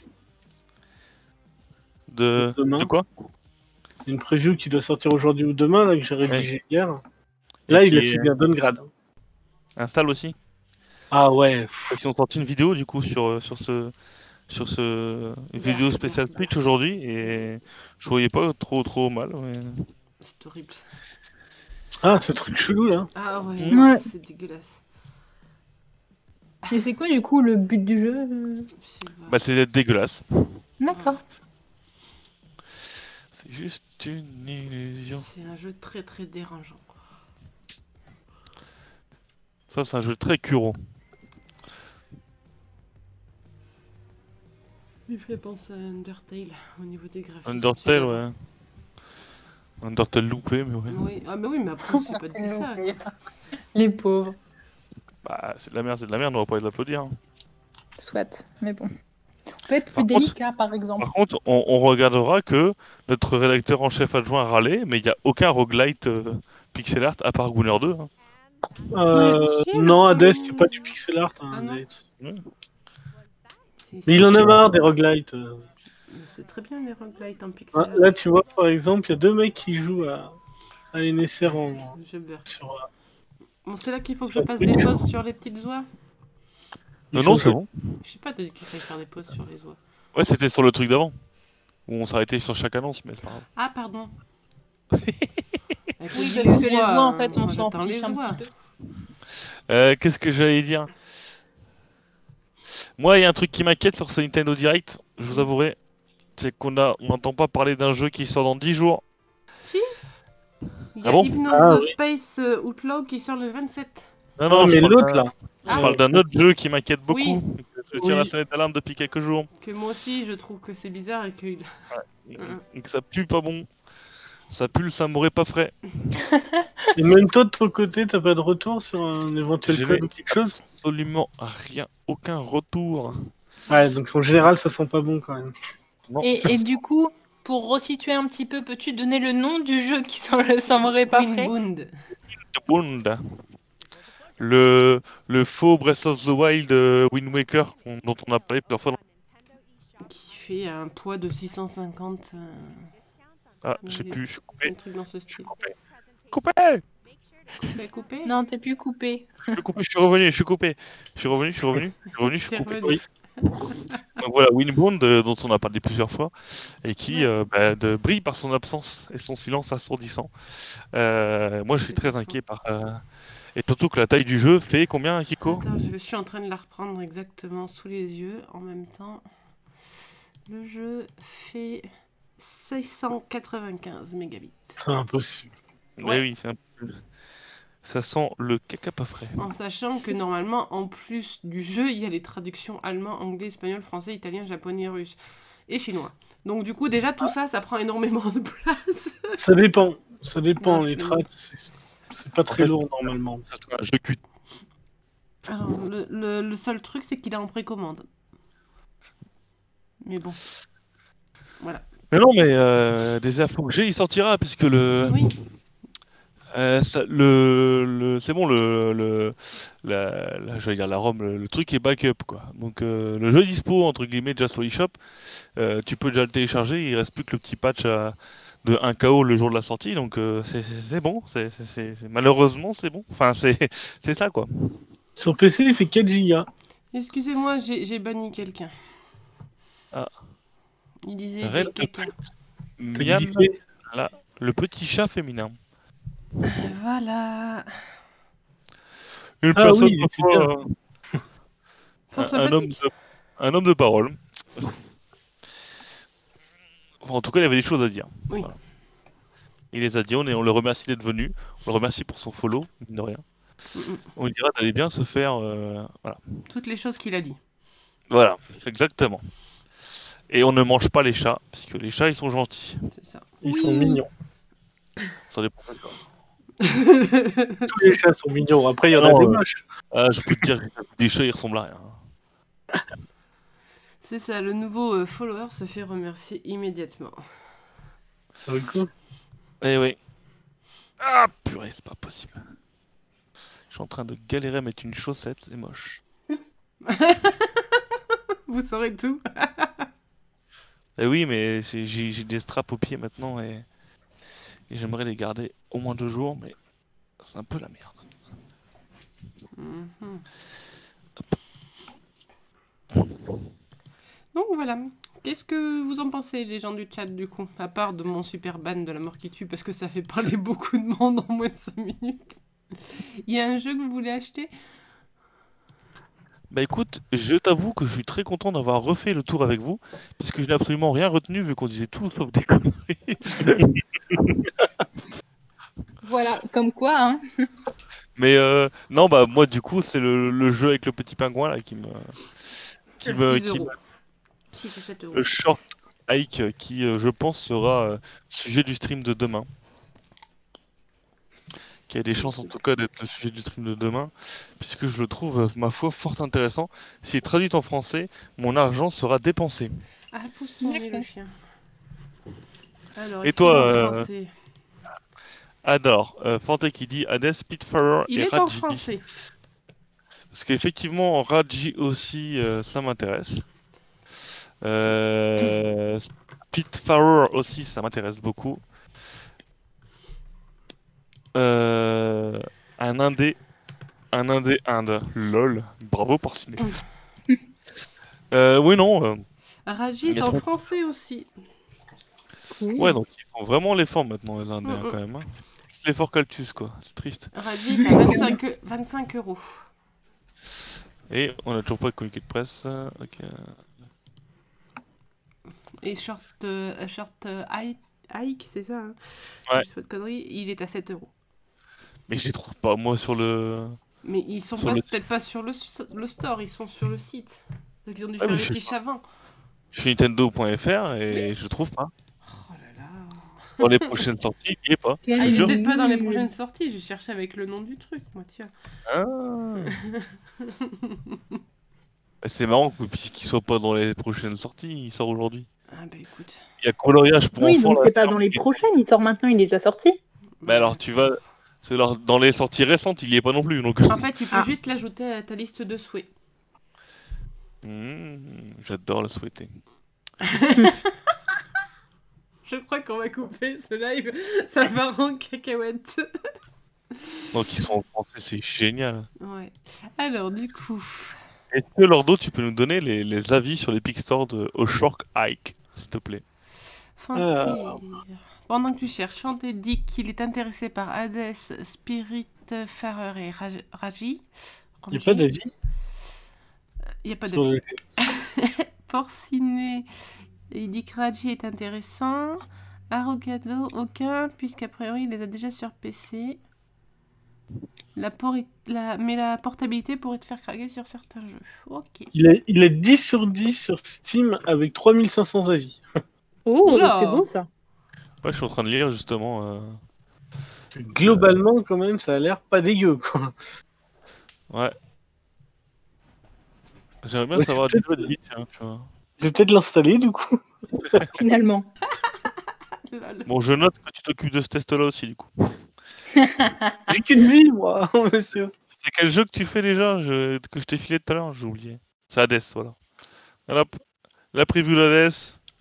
De, Demain. de quoi? Une preview qui doit sortir aujourd'hui ou demain, là, que j'ai rédigé hier. Et Là, qui il a est- subi un downgrade. Installe aussi. Ah ouais. Parce qu'ils ont sorti une vidéo, du coup, sur, euh, sur ce. Sur ce. Une vidéo spéciale Twitch aujourd'hui, et je voyais pas trop, trop mal, ouais. C'est horrible. ça. Ah, ce truc chelou, là. Ah ouais, Ouais. non, c'est dégueulasse. Et c'est quoi du coup le but du jeu euh Je sais pas. Bah, c'est d'être dégueulasse. D'accord. C'est juste une illusion. C'est un jeu très très dérangeant. Ça, c'est un jeu très curo. Il fait penser à Undertale au niveau des graphismes. Undertale, ouais. Undertale loupé, mais ouais. Oui, ah mais oui, mais après c'est pas de ça. Les pauvres. Bah, c'est de la merde, c'est de la merde, on va pas les applaudir. hein. Soit, mais bon. On peut être plus Par contre- délicat par exemple. Par contre, on, on regardera que notre rédacteur en chef adjoint a râlé, mais il n'y a aucun roguelite euh, pixel art à part Gunner deux. Hein. Euh, chier, non, le Hades, premier. c'est pas du pixel art. Hein, Ah non. Hades. Ouais. C'est- Mais il en a marre des roguelites. euh. C'est très bien les roguelites en pixel Ah, art. là, tu vois, par exemple, il y a deux mecs qui jouent à, à N S R en... Je beurre. sur... euh, Bon, c'est là qu'il faut que je fasse des pauses sur les petites oies. Non, non, c'est bon. Je sais pas, t'as dit qu'il fallait faire des pauses sur les oies. Ouais, c'était sur le truc d'avant. Où on s'arrêtait sur chaque annonce, mais c'est pas grave. Ah, pardon. Oui, parce que les oies, en fait, on moi, s'en j'attends fiche les un oies. petit peu. Euh, Qu'est-ce que j'allais dire? Moi, il y a un truc qui m'inquiète sur ce Nintendo Direct, je vous avouerai. C'est qu'on a, on n'entend pas parler d'un jeu qui sort dans dix jours. Si. Il y a Ah bon Hypnose Ah, oui. Space euh, Outlaw qui sort le vingt-sept. Non, non, Ah, je mais parle l'autre, d'un- là. Je Ah. parle d'un autre jeu qui m'inquiète beaucoup. Oui. Je tire la Oui. sonnette d'alarme depuis quelques jours. Que moi aussi, je trouve que c'est bizarre et que... Et que ça pue pas bon. Ça pue le Samouraï pas frais. Et même toi, de ton côté, t'as pas de retour sur un éventuel J'ai code mis ou quelque chose? absolument rien, aucun retour. Ouais, donc en général, ça sent pas bon quand même. Non. Et, et du coup, pour resituer un petit peu, peux-tu donner le nom du jeu qui semble- semblerait pas Queen frais Bound. Bund. Le, le faux Breath of the Wild euh, Wind Waker on- dont on a parlé plusieurs fois. dans- Qui fait un poids de six cent cinquante. euh, Ah, je sais Oui. plus, je suis coupé. Un truc dans ce style. Coupé Coupé, coupé. Non, t'es plus coupé. Je suis coupé, je suis revenu, je suis coupé. Je suis revenu, je suis revenu, je suis revenu, je suis T'es coupé. revenu. Oui. Donc voilà, Windbound, euh, dont on a parlé plusieurs fois, et qui euh, bah, de, brille par son absence et son silence assourdissant. Euh, moi, je suis très inquiet par... Euh... Et surtout que la taille du jeu fait combien, Kiko? Attends, je suis en train de la reprendre exactement sous les yeux. En même temps, le jeu fait six cent quatre-vingt-quinze mégabits. C'est impossible. Mais Ouais. oui, c'est un peu... Ça sent le caca pas frais. En sachant que normalement, en plus du jeu, il y a les traductions allemand, anglais, espagnol, français, italien, japonais, russe et chinois. Donc du coup, déjà, tout ça, ça prend énormément de place. Ça dépend. Ça dépend, Ouais, les mais- tracks, c'est- c'est pas très lourd normalement. C'est un jeu cuit. Alors, le, le- le seul truc, c'est qu'il est en précommande. Mais bon. Voilà. Mais non, mais euh, des infos que j'ai, il sortira, puisque le... Oui. Euh, ça, le, le c'est bon, le, le la, la, j'allais dire la ROM, le, le truc est backup quoi. Donc euh, le jeu est dispo entre guillemets déjà sur l'eShop. Euh, tu peux déjà le télécharger. Il reste plus que le petit patch à, de un K O le jour de la sortie. Donc euh, c'est, c'est, c'est bon. C'est, c'est, c'est, c'est- malheureusement c'est bon. Enfin c'est, c'est ça quoi. Sur P C, il fait quatre gigas. Excusez-moi, j'ai j'ai banni quelqu'un. Ah. Il disait Red caca. Miam, glissé. là, le petit chat féminin. Voilà. Une Ah personne oui, il était parfois, bien. euh, Fort un, un homme sympathique. de, un homme de parole. Enfin, en tout cas, il avait des choses à dire. Oui. Voilà. Il les a dit, on, est, on le remercie d'être venu, on le remercie pour son follow, mine de rien. Mm, mm. On lui dira d'aller bien se faire... euh, voilà. Toutes les choses qu'il a dit. Voilà, exactement. Et on ne mange pas les chats, parce que les chats, ils sont gentils. C'est ça. Ils sont mignons. Ça dépend de quoi. Tous les chats sont mignons. Après, il y en a Non, des euh, moches. Ah, je peux te dire que des chats, ils ressemblent à rien. C'est ça, le nouveau euh, follower se fait remercier immédiatement. Ça va être cool. Eh oui. Ah, purée, c'est pas possible. Je suis en train de galérer à mettre une chaussette, c'est moche. Vous saurez tout. Eh oui, mais j'ai, j'ai j'ai des straps aux pieds maintenant et, et j'aimerais les garder au moins deux jours, mais c'est un peu la merde. Mhm. Donc voilà. Qu'est-ce que vous en pensez, les gens du chat, du coup? À part de mon super ban de la mort qui tue, parce que ça fait parler beaucoup de monde en moins de cinq minutes. Il y a un jeu que vous voulez acheter? Bah écoute, je t'avoue que je suis très content d'avoir refait le tour avec vous, puisque je n'ai absolument rien retenu vu qu'on disait tout sauf des conneries. Voilà, comme quoi, hein. Mais euh, non, bah moi du coup, c'est le, le jeu avec le petit pingouin là qui me. Qui me. six Qui euros. me- six ou sept euros. Le short hike qui, euh, je pense, sera euh, sujet du stream de demain. Qui a des chances en tout cas d'être le sujet du stream de demain, puisque je le trouve, euh, ma foi, fort intéressant. S'il est traduit en français, mon argent sera dépensé. Ah, pousse tomber le chien. Alors, Et est-ce qu'il toi, est en euh, français? Adore, euh, Fanté qui dit Hades, Spitfire Il et est en Raji. français. Parce qu'effectivement, Raji aussi, euh, ça m'intéresse. Euh, Spitfire aussi, ça m'intéresse beaucoup. Euh, un indé, un indé Inde, lol, bravo Porcinet. euh, oui, non. euh, Raji il y est a en trop- français aussi. Ouais, donc ils font vraiment l'effort maintenant, les Indés, hein, Mm, mm. quand même. Hein. L'effort Caltus, quoi, c'est triste. Raji est à vingt-cinq, eu- vingt-cinq euros. Et on a toujours pas de communiqué de presse. euh, ok. Et short, euh, short euh, Hike, Hike, c'est ça, hein? Ouais. Je sais pas de conneries, il est à sept euros. Mais je les trouve pas, moi, sur le. Mais ils sont Sur pas- le- peut-être pas sur le, s- le store, ils sont sur le site. Parce qu'ils ont dû Ah, faire mais les je sais fiches pas. avant. Je suis Nintendo point F R et je trouve pas. Oh là là. Dans les prochaines sorties, il y est pas. Ah, je il est jure. peut-être pas dans les prochaines sorties, j'ai cherché avec le nom du truc, moi, tiens. Ah. Bah, c'est marrant que- puisqu'il soit pas dans les prochaines sorties, il sort aujourd'hui. Ah bah écoute. Il y a coloriage pour Oui, enfants. donc là, c'est pas tiens. dans les prochaines, il sort maintenant, il est déjà sorti. Bah alors tu vas. C'est leur- dans les sorties récentes, il y est pas non plus. Donc. En fait, tu peux Ah. juste l'ajouter à ta liste de souhaits. Mmh, j'adore le souhaiter. Je crois qu'on va couper ce live, ça va en cacahuète. Donc ils sont en français, c'est génial. Ouais. Alors, du coup, Est-ce que Lordo, tu peux nous donner les, les avis sur l'Epic Store de Oshork Hike, s'il te plaît? Fanté... Alors. Pendant que tu cherches, Fanté dit qu'il est intéressé par Hades, Spiritfarer et Raj- Raji. Il n'y a pas d'avis. Il n'y a pas sur d'avis. le- Porciné, il dit que Raji est intéressant. Arrogado, aucun, puisqu'a priori il les a déjà sur P C. La por- la... Mais la portabilité pourrait te faire craquer sur certains jeux. Ok. Il est, il est dix sur dix sur Steam avec trois mille cinq cents avis. Oh, Oula. c'est beau ça. Ouais, je suis en train de lire justement. euh, Globalement, quand même, ça a l'air pas dégueu, quoi. Ouais. J'aimerais bien Ouais, savoir c'est du jeu de vie, tiens, tu vois. Je vais peut-être l'installer, du coup. Finalement. Bon, je note que tu t'occupes de ce test-là aussi, du coup. J'ai qu'une vie, moi, monsieur. C'est quel jeu que tu fais déjà je... que je t'ai filé tout à l'heure? J'ai oublié. C'est Hades, voilà. Voilà, p- la preview d'Hades.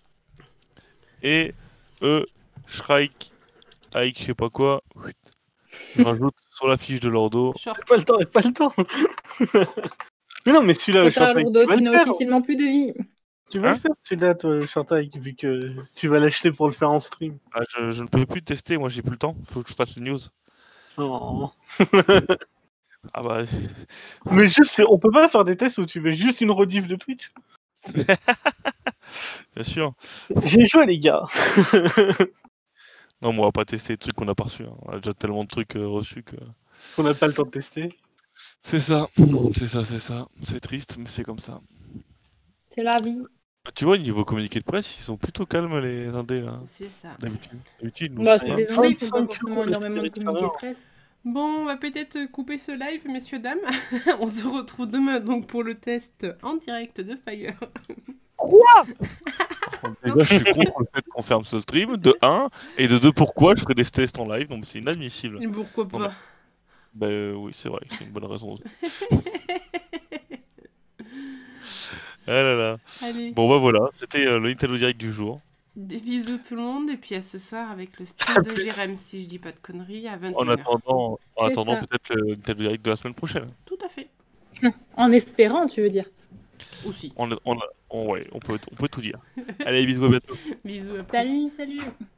Et E, Shrike, Ike, je sais pas quoi. Je rajoute sur la fiche de Lordo. J'ai pas le temps, j'ai pas le temps. Mais non, mais celui-là, Trop tard, Chantal, Lourdeau, tu vas tu le n'as faire. officiellement plus de vie. Tu vas Hein le faire, celui-là, toi, Chantal, vu que tu vas l'acheter pour le faire en stream. Ah, je, je ne peux plus tester, moi j'ai plus le temps. Faut que je fasse une news. Non. Ah bah. Mais juste, on peut pas faire des tests où tu veux juste une rediff de Twitch. Bien sûr. J'ai joué, les gars. Non, mais on va pas tester les trucs qu'on a pas reçus. hein. On a déjà tellement de trucs euh, reçus que. On n'a pas le temps de tester. C'est ça. C'est ça, c'est ça. C'est triste, mais c'est comme ça. C'est la vie. Tu vois, niveau communiqué de presse, ils sont plutôt calmes les indés là. C'est ça. D'habitude. D'habitude, nous, Bah, c'est c'est pas- des gens, ils font pas forcément énormément de communiqués de presse. Bon, on va peut-être couper ce live, messieurs, dames. On se retrouve demain donc pour le test en direct de Fire. Quoi? Déjà, je suis contre le fait qu'on ferme ce stream, de un, et de deux, pourquoi je ferais des tests en live, donc c'est inadmissible. Pourquoi Non, pas? mais- Bah euh, oui, c'est vrai, c'est une bonne raison aussi. Ah là là. Allez. Bon bah voilà, c'était euh, le Nintendo Direct du jour. Des bisous tout le monde, et puis à ce soir avec le stream de Jérém, si je dis pas de conneries, à vingt et une En heures. attendant, en C'est attendant ça. peut-être le Nintendo Direct de la semaine prochaine. Tout à fait. En espérant, tu veux dire. Aussi. On, on, on- ouais, on peut, on peut tout dire. Allez, bisous, à bientôt. Bisous, à plus. Salut, salut.